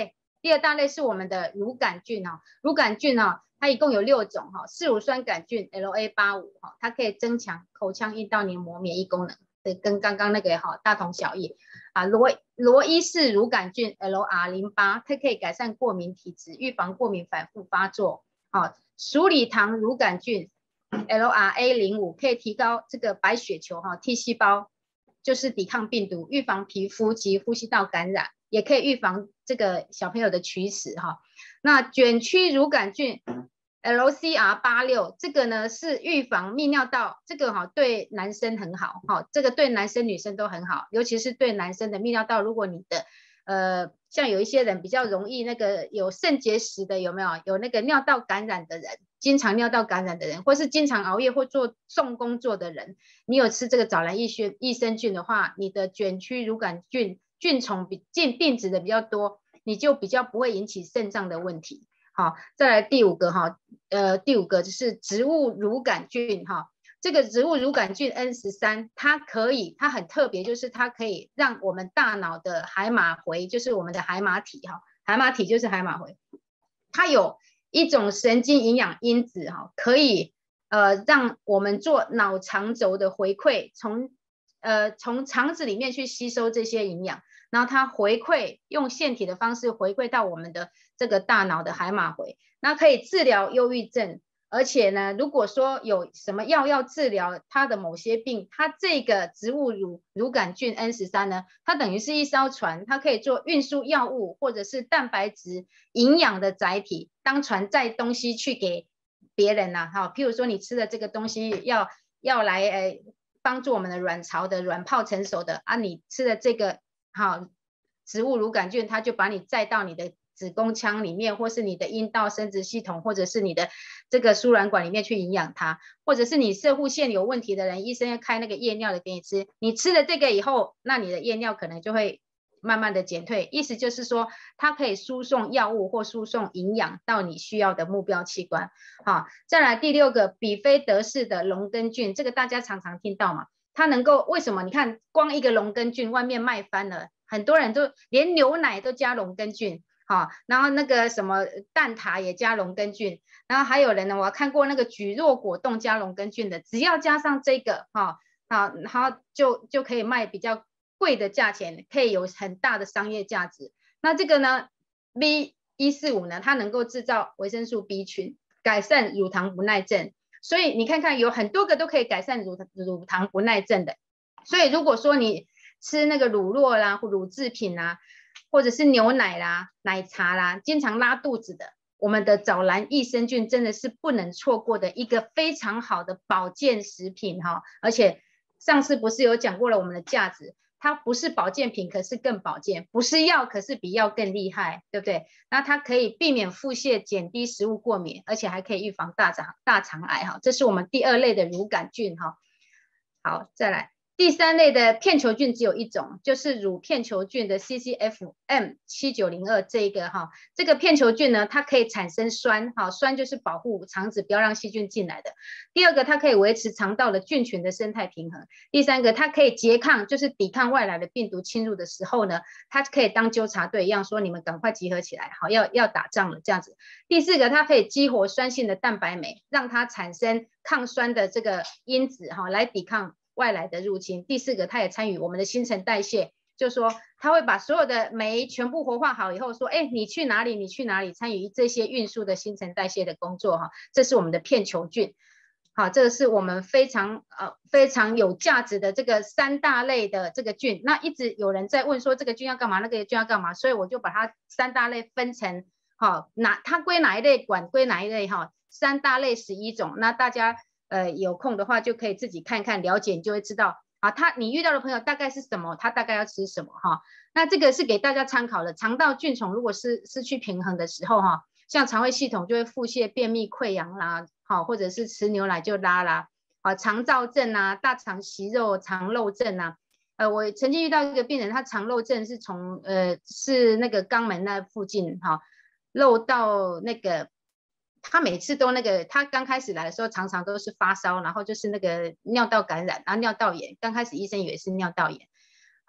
第二大类是我们的乳杆菌哈，乳杆菌哈，它一共有六种哈，四乳酸杆菌 L A 八十五 哈，它可以增强口腔阴道黏膜免疫功能，这跟刚刚那个哈大同小异啊。罗罗伊氏乳杆菌 L R 零八，它可以改善过敏体质，预防过敏反复发作。好，鼠李糖乳杆菌 L R A 零五，可以提高这个白血球哈 T 细胞，就是抵抗病毒，预防皮肤及呼吸道感染，也可以预防这个小朋友的龋齿哈。那卷曲乳杆菌 L C R 八十六，这个呢是预防泌尿道，这个哈对男生很好哈，这个对男生女生都很好，尤其是对男生的泌尿道，如果你的呃像有一些人比较容易那个有肾结石的，有没有？有那个尿道感染的人，经常尿道感染的人，或是经常熬夜或做重工作的人，你有吃这个早兰益菌益生菌的话，你的卷曲乳杆菌菌虫比进定植的比较多，你就比较不会引起肾脏的问题。好，再来第五个哈，呃，第五个就是植物乳杆菌哈。这个植物乳杆菌 N 十三，它可以，它很特别，就是它可以让我们大脑的海马回，就是我们的海马体哈，海马体就是海马回，它有一种神经营养因子哈，可以呃让我们做脑肠轴的回馈，从呃从肠子里面去吸收这些营养，然后它回馈用腺体的方式回馈到我们的这个大脑的海马回，那可以治疗忧郁症。而且呢，如果说有什么药要治疗它的某些病，它这个植物乳乳杆菌 N 十三 呢，它等于是一艘船，它可以做运输药物或者是蛋白质营养的载体，当船载东西去给别人呐、啊。好，譬如说你吃的这个东西要要来呃帮助我们的卵巢的卵泡成熟的啊，你吃的这个好植物乳杆菌，它就把你载到你的子宫腔里面，或是你的阴道生殖系统，或者是你的这个输卵管里面去营养它，或者是你射护腺有问题的人，医生要开那个夜尿的给你吃，你吃了这个以后，那你的夜尿可能就会慢慢的减退，意思就是说它可以输送药物或输送营养到你需要的目标器官。好，再来第六个，比菲德氏的龙根菌，这个大家常常听到嘛，它能够为什么？你看光一个龙根菌外面卖翻了，很多人都连牛奶都加龙根菌。好，然后那个什么蛋挞也加龙根菌，然后还有人呢，我看过那个蒟蒻果冻加龙根菌的，只要加上这个，哈，好，然后就就可以卖比较贵的价钱，可以有很大的商业价值。那这个呢 ，B 一四五呢，它能够制造维生素 B 群，改善乳糖不耐症，所以你看看有很多个都可以改善乳乳糖不耐症的。所以如果说你吃那个乳酪啦或乳制品啊，或者是牛奶啦、奶茶啦，经常拉肚子的，我们的早兰益生菌真的是不能错过的一个非常好的保健食品哈。而且上次不是有讲过了我们的价值，它不是保健品，可是更保健；不是药，可是比药更厉害，对不对？那它可以避免腹泻、减低食物过敏，而且还可以预防大肠大肠癌哈。这是我们第二类的乳杆菌哈。好，再来。第三类的片球菌只有一种，就是乳片球菌的 C C F M 七九零二 这个哈，这个片球菌呢，它可以产生酸，哈，酸就是保护肠子不要让细菌进来的。第二个，它可以维持肠道的菌群的生态平衡。第三个，它可以拮抗，就是抵抗外来的病毒侵入的时候呢，它可以当纠察队一样，说你们赶快集合起来，好，要要打仗了这样子。第四个，它可以激活酸性的蛋白酶，让它产生抗酸的这个因子，哈，来抵抗外来的入侵。第四个，它也参与我们的新陈代谢，就是说它会把所有的酶全部活化好以后，说，哎，你去哪里？你去哪里？参与这些运输的新陈代谢的工作哈。这是我们的片球菌，好，这个是我们非常呃非常有价值的这个三大类的这个菌。那一直有人在问说这个菌要干嘛，那个菌要干嘛，所以我就把它三大类分成好，哪它归哪一类管归哪一类哈，三大类十一种。那大家呃，有空的话就可以自己看看了解，你就会知道啊，他你遇到的朋友大概是什么，他大概要吃什么哈。那这个是给大家参考的。肠道菌虫如果是失去平衡的时候哈，像肠胃系统就会腹泻、便秘、溃疡啦，好，或者是吃牛奶就拉啦，啊，肠燥症啊、大肠息肉、肠漏症啊。呃，我曾经遇到一个病人，他肠漏症是从呃是那个肛门那附近哈漏到那个。他每次都那个，他刚开始来的时候常常都是发烧，然后就是那个尿道感染，然后尿道炎。刚开始医生以为是尿道炎，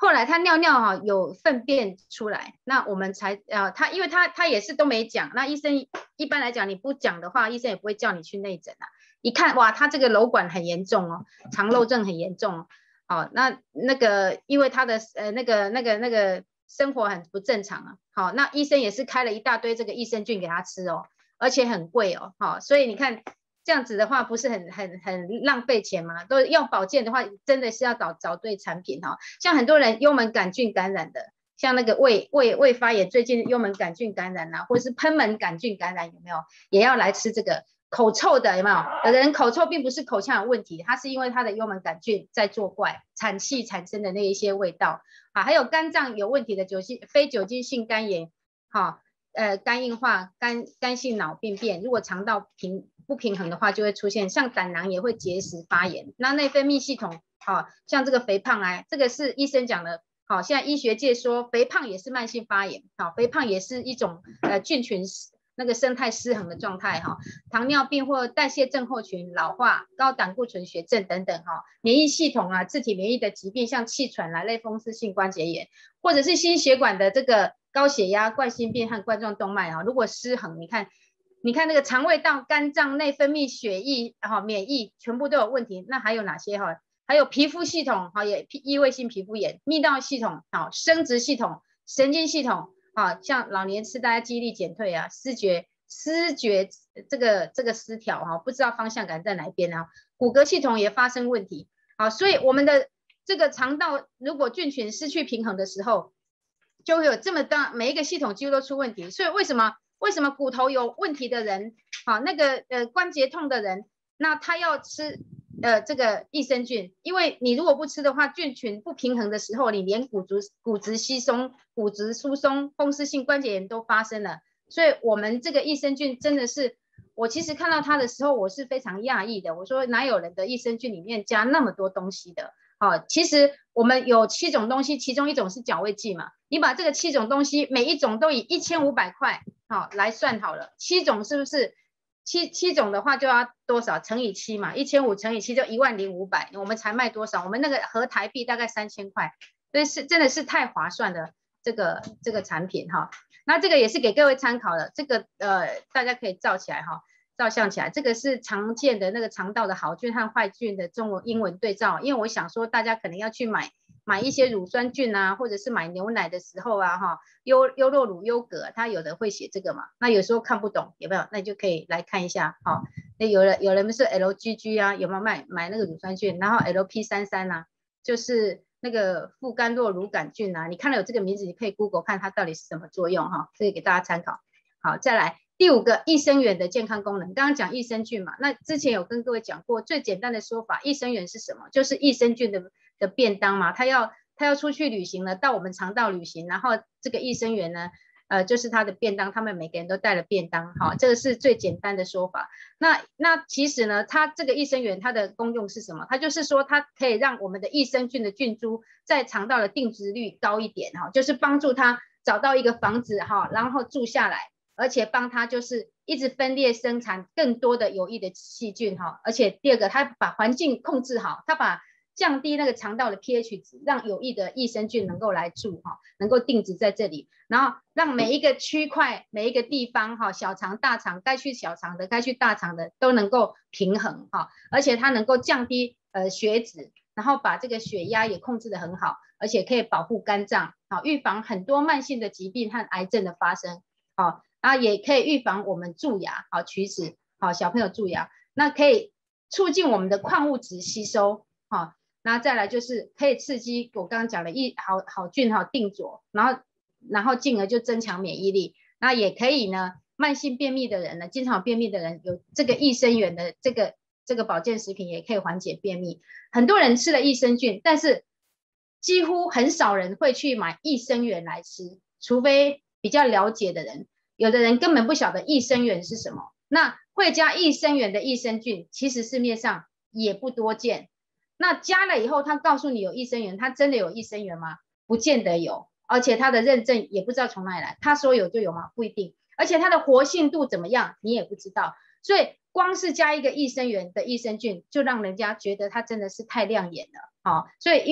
后来他尿尿哈、啊、有粪便出来，那我们才呃他因为他他也是都没讲，那医生一般来讲你不讲的话，医生也不会叫你去内诊啊。一看哇，他这个瘘管很严重哦，肠漏症很严重哦。好，那那个因为他的呃那个那个那个生活很不正常啊。好，那医生也是开了一大堆这个益生菌给他吃哦，而且很贵哦。好，所以你看。这样子的话，不是很很很浪费钱吗？都要保健的话，真的是要找找对产品哈、哦。像很多人幽门杆菌感染的，像那个胃胃胃发炎，最近幽门杆菌感染啊，或者是喷门杆菌感染，有没有？也要来吃这个。口臭的有没有？有的人口臭并不是口腔有问题，它是因为它的幽门杆菌在作怪，产气产生的那一些味道啊。还有肝脏有问题的酒精非酒精性肝炎，哈、呃肝硬化、肝肝性脑病变，如果肠道平不平衡的话，就会出现像胆囊也会结石发炎。那内分泌系统，好、哦、像这个肥胖癌，这个是医生讲的。好、哦，现在医学界说肥胖也是慢性发炎，好、哦，肥胖也是一种呃菌群那个生态失衡的状态哈、哦。糖尿病或代谢症候群、老化、高胆固醇血症等等哈、哦。免疫系统啊，自体免疫的疾病，像气喘啦、类风湿性关节炎，或者是心血管的这个高血压、冠心病和冠状动脉啊，如果失衡，你看。你看那个肠胃道、肝脏、内分泌、血液、哈、免疫全部都有问题，那还有哪些哈？还有皮肤系统哈，也异位性皮肤炎、泌尿系统好、生殖系统、神经系统啊，像老年痴呆、记忆力减退啊、视觉视觉这个这个失调哈，不知道方向感在哪一边啊，骨骼系统也发生问题好，所以我们的这个肠道如果菌群失去平衡的时候，就会有这么大每一个系统几乎都出问题，所以为什么？为什么骨头有问题的人，好、啊、那个呃关节痛的人，那他要吃呃这个益生菌，因为你如果不吃的话，菌群不平衡的时候，你连骨质骨质稀松、骨质疏松、风湿性关节炎都发生了。所以我们这个益生菌真的是，我其实看到它的时候，我是非常讶异的。我说哪有人的益生菌里面加那么多东西的？好、啊，其实我们有七种东西，其中一种是矫味剂嘛。你把这个七种东西，每一种都以一千五百块。好，来算好了，七种是不是？七七种的话就要多少乘以七嘛？一千五乘以七就一万零五百，我们才卖多少？我们那个合台币大概三千块，所以是真的是太划算的这个这个产品哈。那这个也是给各位参考的，这个呃大家可以照起来哈，照相起来。这个是常见的那个肠道的好菌和坏菌的中文英文对照，因为我想说大家可能要去买。买一些乳酸菌啊，或者是买牛奶的时候啊，哈，优优酪乳、优格，它有的会写这个嘛。那有时候看不懂，有没有？那你就可以来看一下，哈、哦。那有人有人是 L G G 啊，有没有卖买那个乳酸菌？然后 L P 三三啊，就是那个副甘酪乳杆菌啊。你看到有这个名字，你可以 Google 看它到底是什么作用哈、哦，这个给大家参考。好，再来第五个益生元的健康功能。刚刚讲益生菌嘛，那之前有跟各位讲过，最简单的说法，益生元是什么？就是益生菌的。的便当嘛，他要他要出去旅行了，到我们肠道旅行，然后这个益生元呢，呃，就是他的便当，他们每个人都带了便当，好，这个是最简单的说法。那那其实呢，它这个益生元它的功用是什么？它就是说它可以让我们的益生菌的菌株在肠道的定植率高一点，哈，就是帮助它找到一个房子哈，然后住下来，而且帮它就是一直分裂生产更多的有益的细菌哈，而且第二个，它把环境控制好，它把降低那个肠道的 pH 值，让有益的益生菌能够来住哈，能够定植在这里，然后让每一个区块、每一个地方哈，小肠、大肠，该去小肠的、该去大肠的都能够平衡哈，而且它能够降低呃血脂，然后把这个血压也控制得很好，而且可以保护肝脏，好，预防很多慢性的疾病和癌症的发生，好，然后也可以预防我们蛀牙，好，龋齿，好，小朋友蛀牙，那可以促进我们的矿物质吸收，好。然后再来就是可以刺激我刚刚讲的益好好菌哈定着，然后然后进而就增强免疫力。那也可以呢，慢性便秘的人呢，经常便秘的人有这个益生元的这个这个保健食品也可以缓解便秘。很多人吃了益生菌，但是几乎很少人会去买益生元来吃，除非比较了解的人。有的人根本不晓得益生元是什么。那会加益生元的益生菌，其实市面上也不多见。那加了以后，他告诉你有益生元，他真的有益生元吗？不见得有，而且他的认证也不知道从哪里来。他说有就有吗？不一定。而且它的活性度怎么样，你也不知道。所以光是加一个益生元的益生菌，就让人家觉得它真的是太亮眼了。好、哦，所以因为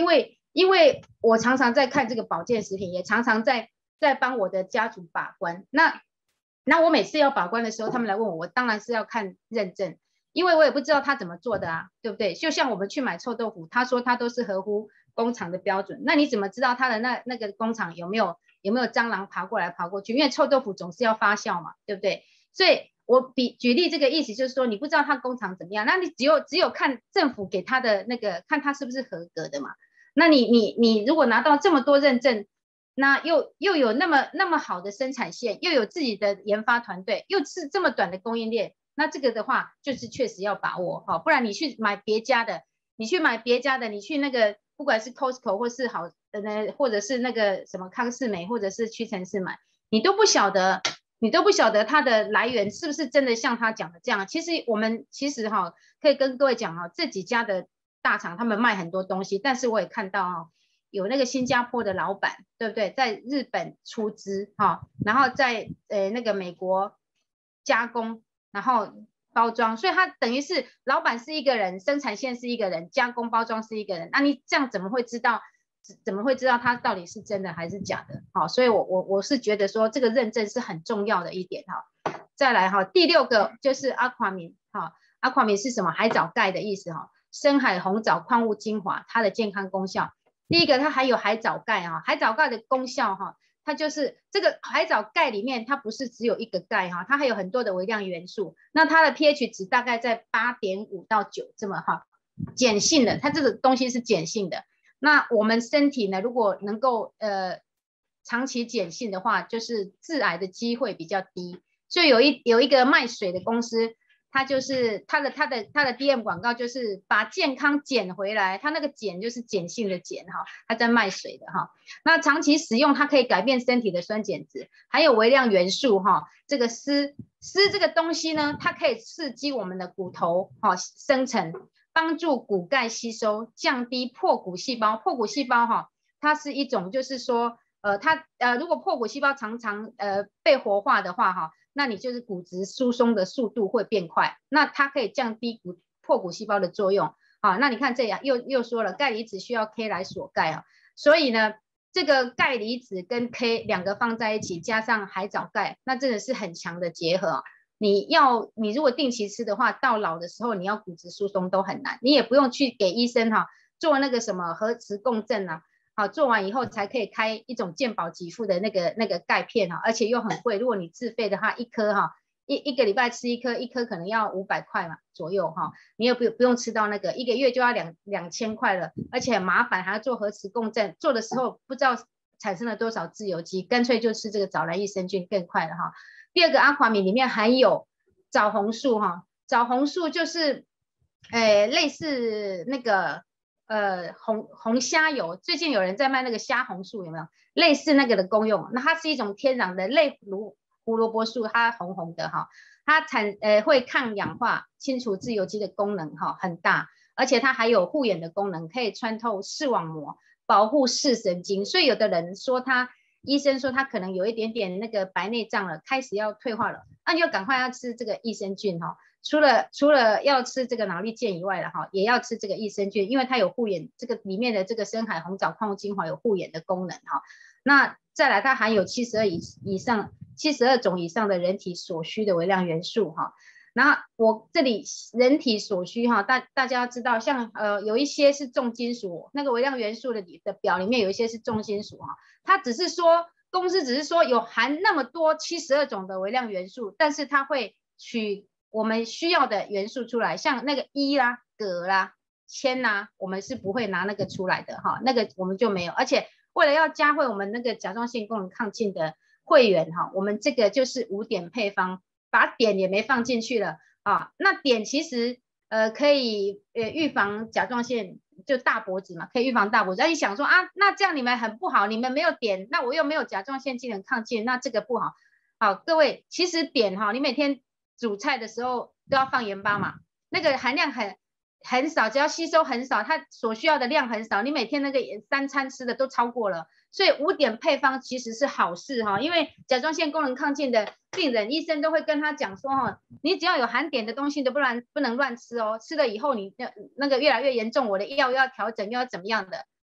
因为我常常在看这个保健食品，也常常在在帮我的家族把关。那那我每次要把关的时候，他们来问我，我当然是要看认证，因为我也不知道他怎么做的啊，对不对？就像我们去买臭豆腐，他说他都是合乎工厂的标准，那你怎么知道他的那那个工厂有没有有没有蟑螂爬过来爬过去？因为臭豆腐总是要发酵嘛，对不对？所以我比举例这个意思就是说，你不知道他工厂怎么样，那你只有只有看政府给他的那个，看他是不是合格的嘛。那你你你如果拿到这么多认证，那又又有那么那么好的生产线，又有自己的研发团队，又是这么短的供应链，那这个的话就是确实要把握哈，不然你去买别家的，你去买别家的，你去那个不管是 Costco 或是好呃或者是那个什么康士美或者是屈臣氏买，你都不晓得。你都不晓得它的来源是不是真的像他讲的这样？其实我们其实哈可以跟各位讲哈，这几家的大厂他们卖很多东西，但是我也看到哈有那个新加坡的老板，对不对？在日本出资哈，然后在呃那个美国加工，然后包装，所以他等于是老板是一个人，生产线是一个人，加工包装是一个人，那你这样怎么会知道？怎么会知道它到底是真的还是假的？好，所以我我我是觉得说这个认证是很重要的一点哈。再来哈，第六个就是阿夸明哈，阿夸明是什么？海藻钙的意思哈，深海红藻矿物精华，它的健康功效。第一个，它还有海藻钙哈，海藻钙的功效哈，它就是这个海藻钙里面它不是只有一个钙哈，它还有很多的微量元素。那它的 pH 值大概在八点五到九这么哈，碱性的，它这个东西是碱性的。那我们身体呢，如果能够呃长期碱性的话，就是致癌的机会比较低。所以有一有一个卖水的公司，它就是它的它的它的 D M 广告就是把健康捡回来，它那个碱就是碱性的碱哈，它在卖水的哈。那长期使用它可以改变身体的酸碱值，还有微量元素哈。这个锶锶这个东西呢，它可以刺激我们的骨头哈生成。帮助骨钙吸收，降低破骨细胞。破骨细胞哈，它是一种就是说，呃，它呃，如果破骨细胞常常呃被活化的话哈，那你就是骨质疏松的速度会变快。那它可以降低骨破骨细胞的作用。好，那你看这样又又说了，钙离子需要 K 来锁钙啊，所以呢，这个钙离子跟 K 两个放在一起，加上海藻钙，那真的是很强的结合啊。你要你如果定期吃的话，到老的时候你要骨质疏松都很难，你也不用去给医生哈做那个什么核磁共振啊，好做完以后才可以开一种健保给付的那个那个钙片哈，而且又很贵，如果你自费的话，一颗哈一一个礼拜吃一颗，一颗可能要五百块嘛左右哈，你也不不用吃到那个一个月就要两两千块了，而且很麻烦还要做核磁共振，做的时候不知道产生了多少自由基，干脆就吃这个藻蓝益生菌更快了哈。第二个阿夸米里面含有枣红素哈，枣红素就是，呃，类似那个呃红红虾油，最近有人在卖那个虾红素有没有？类似那个的功用，那它是一种天然的类如胡萝卜素，它红红的哈，它产呃会抗氧化、清除自由基的功能哈很大，而且它还有护眼的功能，可以穿透视网膜，保护视神经，所以有的人说他。医生说他可能有一点点那个白内障了，开始要退化了，那你就赶快要吃这个益生菌哈。除了除了要吃这个脑力健以外了哈，也要吃这个益生菌，因为它有护眼，这个里面的这个深海红藻矿物精华有护眼的功能哈。那再来，它含有七十二以以上七十二种以上的人体所需的微量元素哈。然后我这里人体所需哈，大大家要知道，像呃有一些是重金属，那个微量元素的的表里面有一些是重金属哈，它只是说公司只是说有含那么多七十二种的微量元素，但是它会取我们需要的元素出来，像那个铱啦、铬啦、铅啦，我们是不会拿那个出来的哈，那个我们就没有，而且为了要加惠我们那个甲状腺功能亢进的会员哈，我们这个就是五点配方。把碘也没放进去了啊，那碘其实呃可以呃预防甲状腺就大脖子嘛，可以预防大脖子。那你想说啊，那这样你们很不好，你们没有碘，那我又没有甲状腺机能亢进，那这个不好。好，各位，其实碘哈，你每天煮菜的时候都要放盐巴嘛，那个含量很很少，只要吸收很少，它所需要的量很少，你每天那个三餐吃的都超过了。所以五点配方其实是好事哈，因为甲状腺功能亢进的病人，医生都会跟他讲说哈，你只要有含碘的东西都不然不能乱吃哦，吃了以后你那那个越来越严重，我的药又要调整又要怎么样的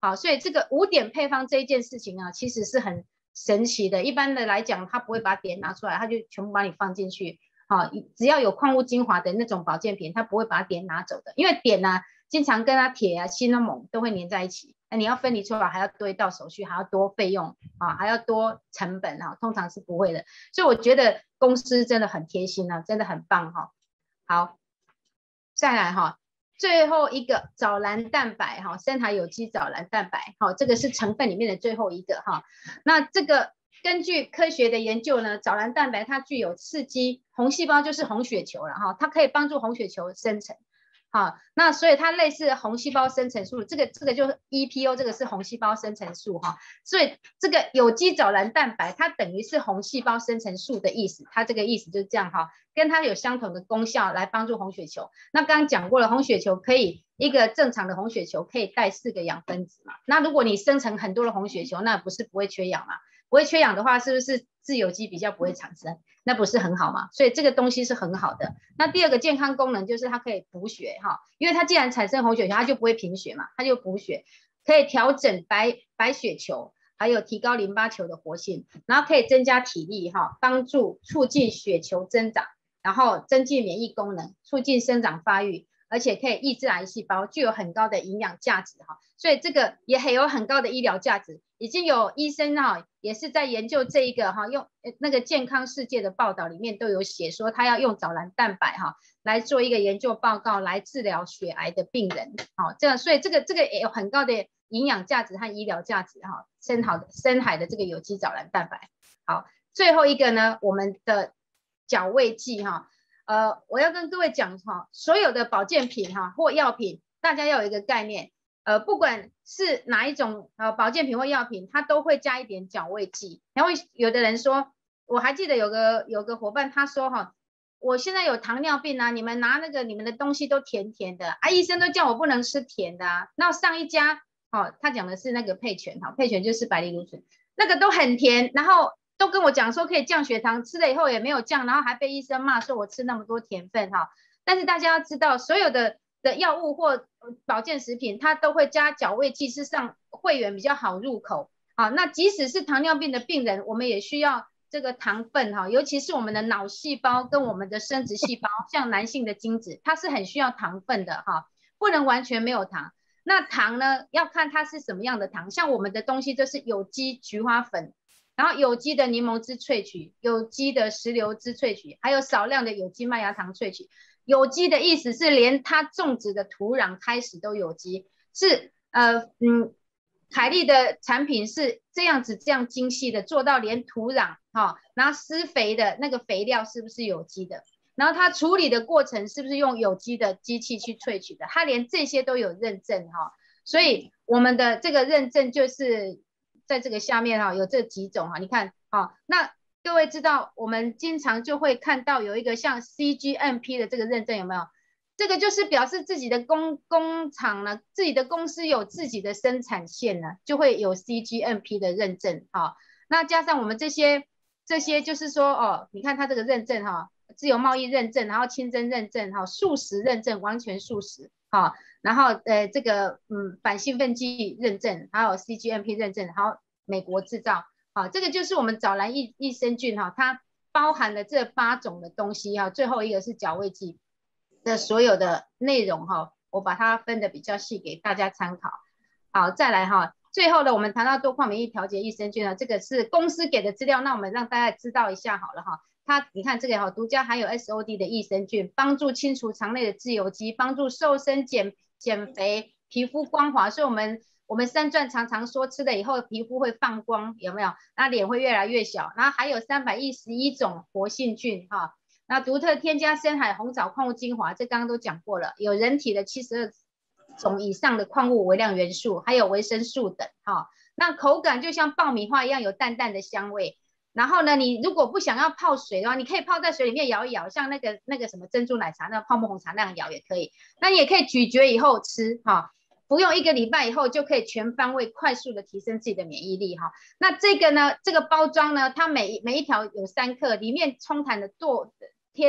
好，所以这个五点配方这一件事情啊，其实是很神奇的。一般的来讲，他不会把碘拿出来，他就全部把你放进去。好，只要有矿物精华的那种保健品，他不会把碘拿走的，因为碘呢，经常跟它铁啊、锌啊、锰都会粘在一起。那你要分离出来，还要多一道手续，还要多费用啊，还要多成本啊，通常是不会的。所以我觉得公司真的很贴心啊，真的很棒哈。好，再来哈。最后一个藻蓝蛋白哈，深海有机藻蓝蛋白哈，这个是成分里面的最后一个哈。那这个根据科学的研究呢，藻蓝蛋白它具有刺激红细胞，就是红血球了哈，它可以帮助红血球生成。好，那所以它类似红细胞生成素，这个这个就是 E P O， 这个是红细胞生成素哈，所以这个有机藻蓝蛋白它等于是红细胞生成素的意思，它这个意思就是这样哈，跟它有相同的功效来帮助红血球。那刚刚讲过了，红血球可以一个正常的红血球可以带四个氧分子嘛，那如果你生成很多的红血球，那不是不会缺氧嘛？不会缺氧的话，是不是自由基比较不会产生？那不是很好吗？所以这个东西是很好的。那第二个健康功能就是它可以补血哈，因为它既然产生红血球，它就不会贫血嘛，它就补血，可以调整白白血球，还有提高淋巴球的活性，然后可以增加体力哈，帮助促进血球增长，然后增进免疫功能，促进生长发育，而且可以抑制癌细胞，具有很高的营养价值哈，所以这个也很有很高的医疗价值。已经有医生哈，也是在研究这一个哈，用那个健康世界的报道里面都有写说，他要用藻蓝蛋白哈来做一个研究报告来治疗血癌的病人，好，这样所以这个这个也有很高的营养价值和医疗价值哈，深海的深海的这个有机藻蓝蛋白。好，最后一个呢，我们的角胃剂哈，呃，我要跟各位讲哈，所有的保健品哈或药品，大家要有一个概念。呃，不管是哪一种呃保健品或药品，它都会加一点角味剂。然后有的人说，我还记得有个有个伙伴他说哈，我现在有糖尿病啊，你们拿那个你们的东西都甜甜的啊，医生都叫我不能吃甜的啊。那上一家哦，他讲的是那个沛泉哈，沛泉就是百利芦醇，那个都很甜，然后都跟我讲说可以降血糖，吃了以后也没有降，然后还被医生骂说我吃那么多甜分哈。但是大家要知道，所有的的药物或保健食品，它都会加角味剂，是让会员比较好入口。好，那即使是糖尿病的病人，我们也需要这个糖分哈，尤其是我们的脑细胞跟我们的生殖细胞，像男性的精子，它是很需要糖分的哈，不能完全没有糖。那糖呢，要看它是什么样的糖，像我们的东西就是有机菊花粉，然后有机的柠檬汁萃取，有机的石榴汁萃取，还有少量的有机麦芽糖萃取。有机的意思是连它种植的土壤开始都有机，是呃嗯，凯利的产品是这样子这样精细的做到连土壤哈、哦，然后施肥的那个肥料是不是有机的，然后它处理的过程是不是用有机的机器去萃取的，它连这些都有认证哈、哦，所以我们的这个认证就是在这个下面哈、哦，有这几种哈、哦，你看好、哦、那。各位知道，我们经常就会看到有一个像 C G M P 的这个认证，有没有？这个就是表示自己的工工厂呢，自己的公司有自己的生产线呢，就会有 C G M P 的认证哈、哦。那加上我们这些这些，就是说哦，你看它这个认证哈、哦，自由贸易认证，然后清真认证哈、哦，素食认证，完全素食哈、哦，然后呃这个嗯反兴奋剂认证，还有 C G M P 认证，还有美国制造。好，这个就是我们藻蓝益益生菌哈，它包含了这八种的东西哈，最后一个是角味剂的所有的内容哈，我把它分的比较细给大家参考。好，再来哈，最后呢，我们谈到多矿免疫调节益生菌呢，这个是公司给的资料，那我们让大家知道一下好了哈。它你看这个哈，独家含有 S O D 的益生菌，帮助清除肠内的自由基，帮助瘦身减减肥，皮肤光滑，所以我们。我们三钻常常说吃了以后皮肤会放光，有没有？那脸会越来越小。然后还有三百一十一种活性菌哈，那独特添加深海红藻矿物精华，这刚刚都讲过了，有人体的七十二种以上的矿物微量元素，还有维生素等哈。那口感就像爆米花一样，有淡淡的香味。然后呢，你如果不想要泡水的话，你可以泡在水里面摇一摇，像那个那个什么珍珠奶茶、那个泡沫红茶那样摇也可以。那你也可以咀嚼以后吃哈。服用一个礼拜以后，就可以全方位快速的提升自己的免疫力哈。那这个呢，这个包装呢，它每每一条有三克，里面充满了堕贴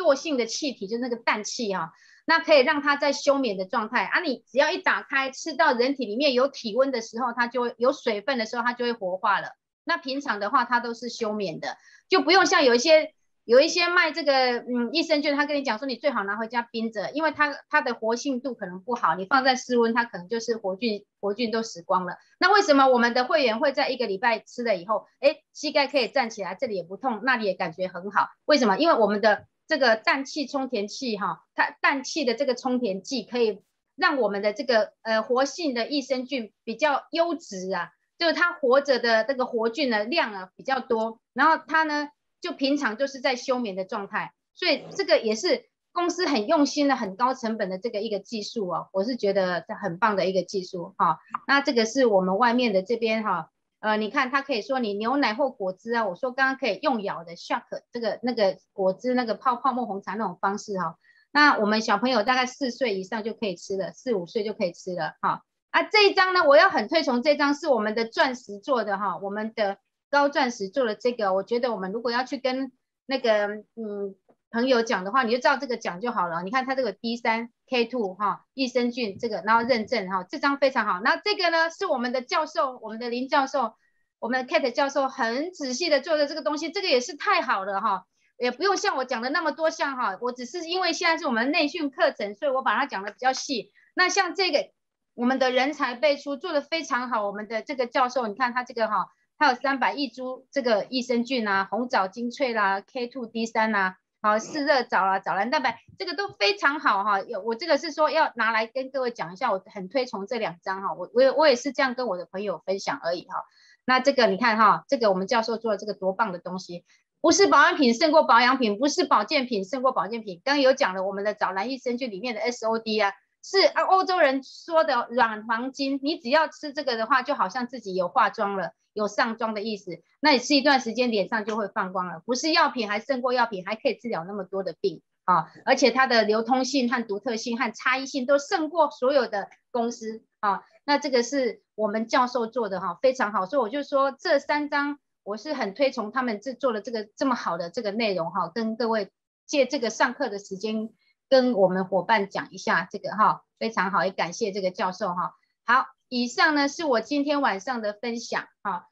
惰性的气体，就是那个氮气哈、啊，那可以让它在休眠的状态啊。你只要一打开，吃到人体里面有体温的时候，它就会有水分的时候，它就会活化了。那平常的话，它都是休眠的，就不用像有一些。有一些卖这个嗯益生菌，他跟你讲说你最好拿回家冰着，因为它它的活性度可能不好，你放在室温，它可能就是活菌活菌都死光了。那为什么我们的会员会在一个礼拜吃了以后，哎，膝盖可以站起来，这里也不痛，那里也感觉很好？为什么？因为我们的这个氮气充填器哈，它氮气的这个充填剂可以让我们的这个呃活性的益生菌比较优质啊，就是它活着的这个活菌的量啊比较多，然后它呢。就平常就是在休眠的状态，所以这个也是公司很用心的、很高成本的这个一个技术哦，我是觉得很棒的一个技术哈、哦。那这个是我们外面的这边哈、哦，呃，你看它可以说你牛奶或果汁啊，我说刚刚可以用咬的 shake 这个那个果汁那个泡泡沫红茶那种方式哈、哦。那我们小朋友大概四岁以上就可以吃了，四五岁就可以吃了哈、哦。啊，这一张呢，我要很推崇这张是我们的钻石做的哈、哦，我们的。高钻石做了这个，我觉得我们如果要去跟那个嗯朋友讲的话，你就照这个讲就好了。你看它这个 D 三 K 二 哈，益生菌这个，然后认证哈，这张非常好。那这个呢是我们的教授，我们的林教授，我们的 Kate 教授很仔细的做的这个东西，这个也是太好了哈，也不用像我讲的那么多项哈，我只是因为现在是我们内训课程，所以我把它讲的比较细。那像这个我们的人才辈出做的非常好，我们的这个教授，你看他这个哈。还有三百亿株这个益生菌啊，红枣精粹啦 ，K 二 D 三 啊，好四热藻啦，藻蓝蛋白，这个都非常好哈。有我这个是说要拿来跟各位讲一下，我很推崇这两张哈。我我我也是这样跟我的朋友分享而已哈。那这个你看哈，这个我们教授做的这个多棒的东西，不是保养品胜过保养品，不是保健品胜过保健品。刚刚有讲了我们的藻蓝益生菌里面的 S O D 啊。是啊，欧洲人说的软黄金，你只要吃这个的话，就好像自己有化妆了，有上妆的意思。那你吃一段时间，脸上就会放光了。不是药品，还胜过药品，还可以治疗那么多的病啊！而且它的流通性和独特性和差异性都胜过所有的公司啊。那这个是我们教授做的哈，非常好。所以我就说这三张，我是很推崇他们这做的这个这么好的这个内容哈，跟各位借这个上课的时间。跟我们伙伴讲一下这个哈，非常好，也感谢这个教授哈。好，以上呢是我今天晚上的分享哈。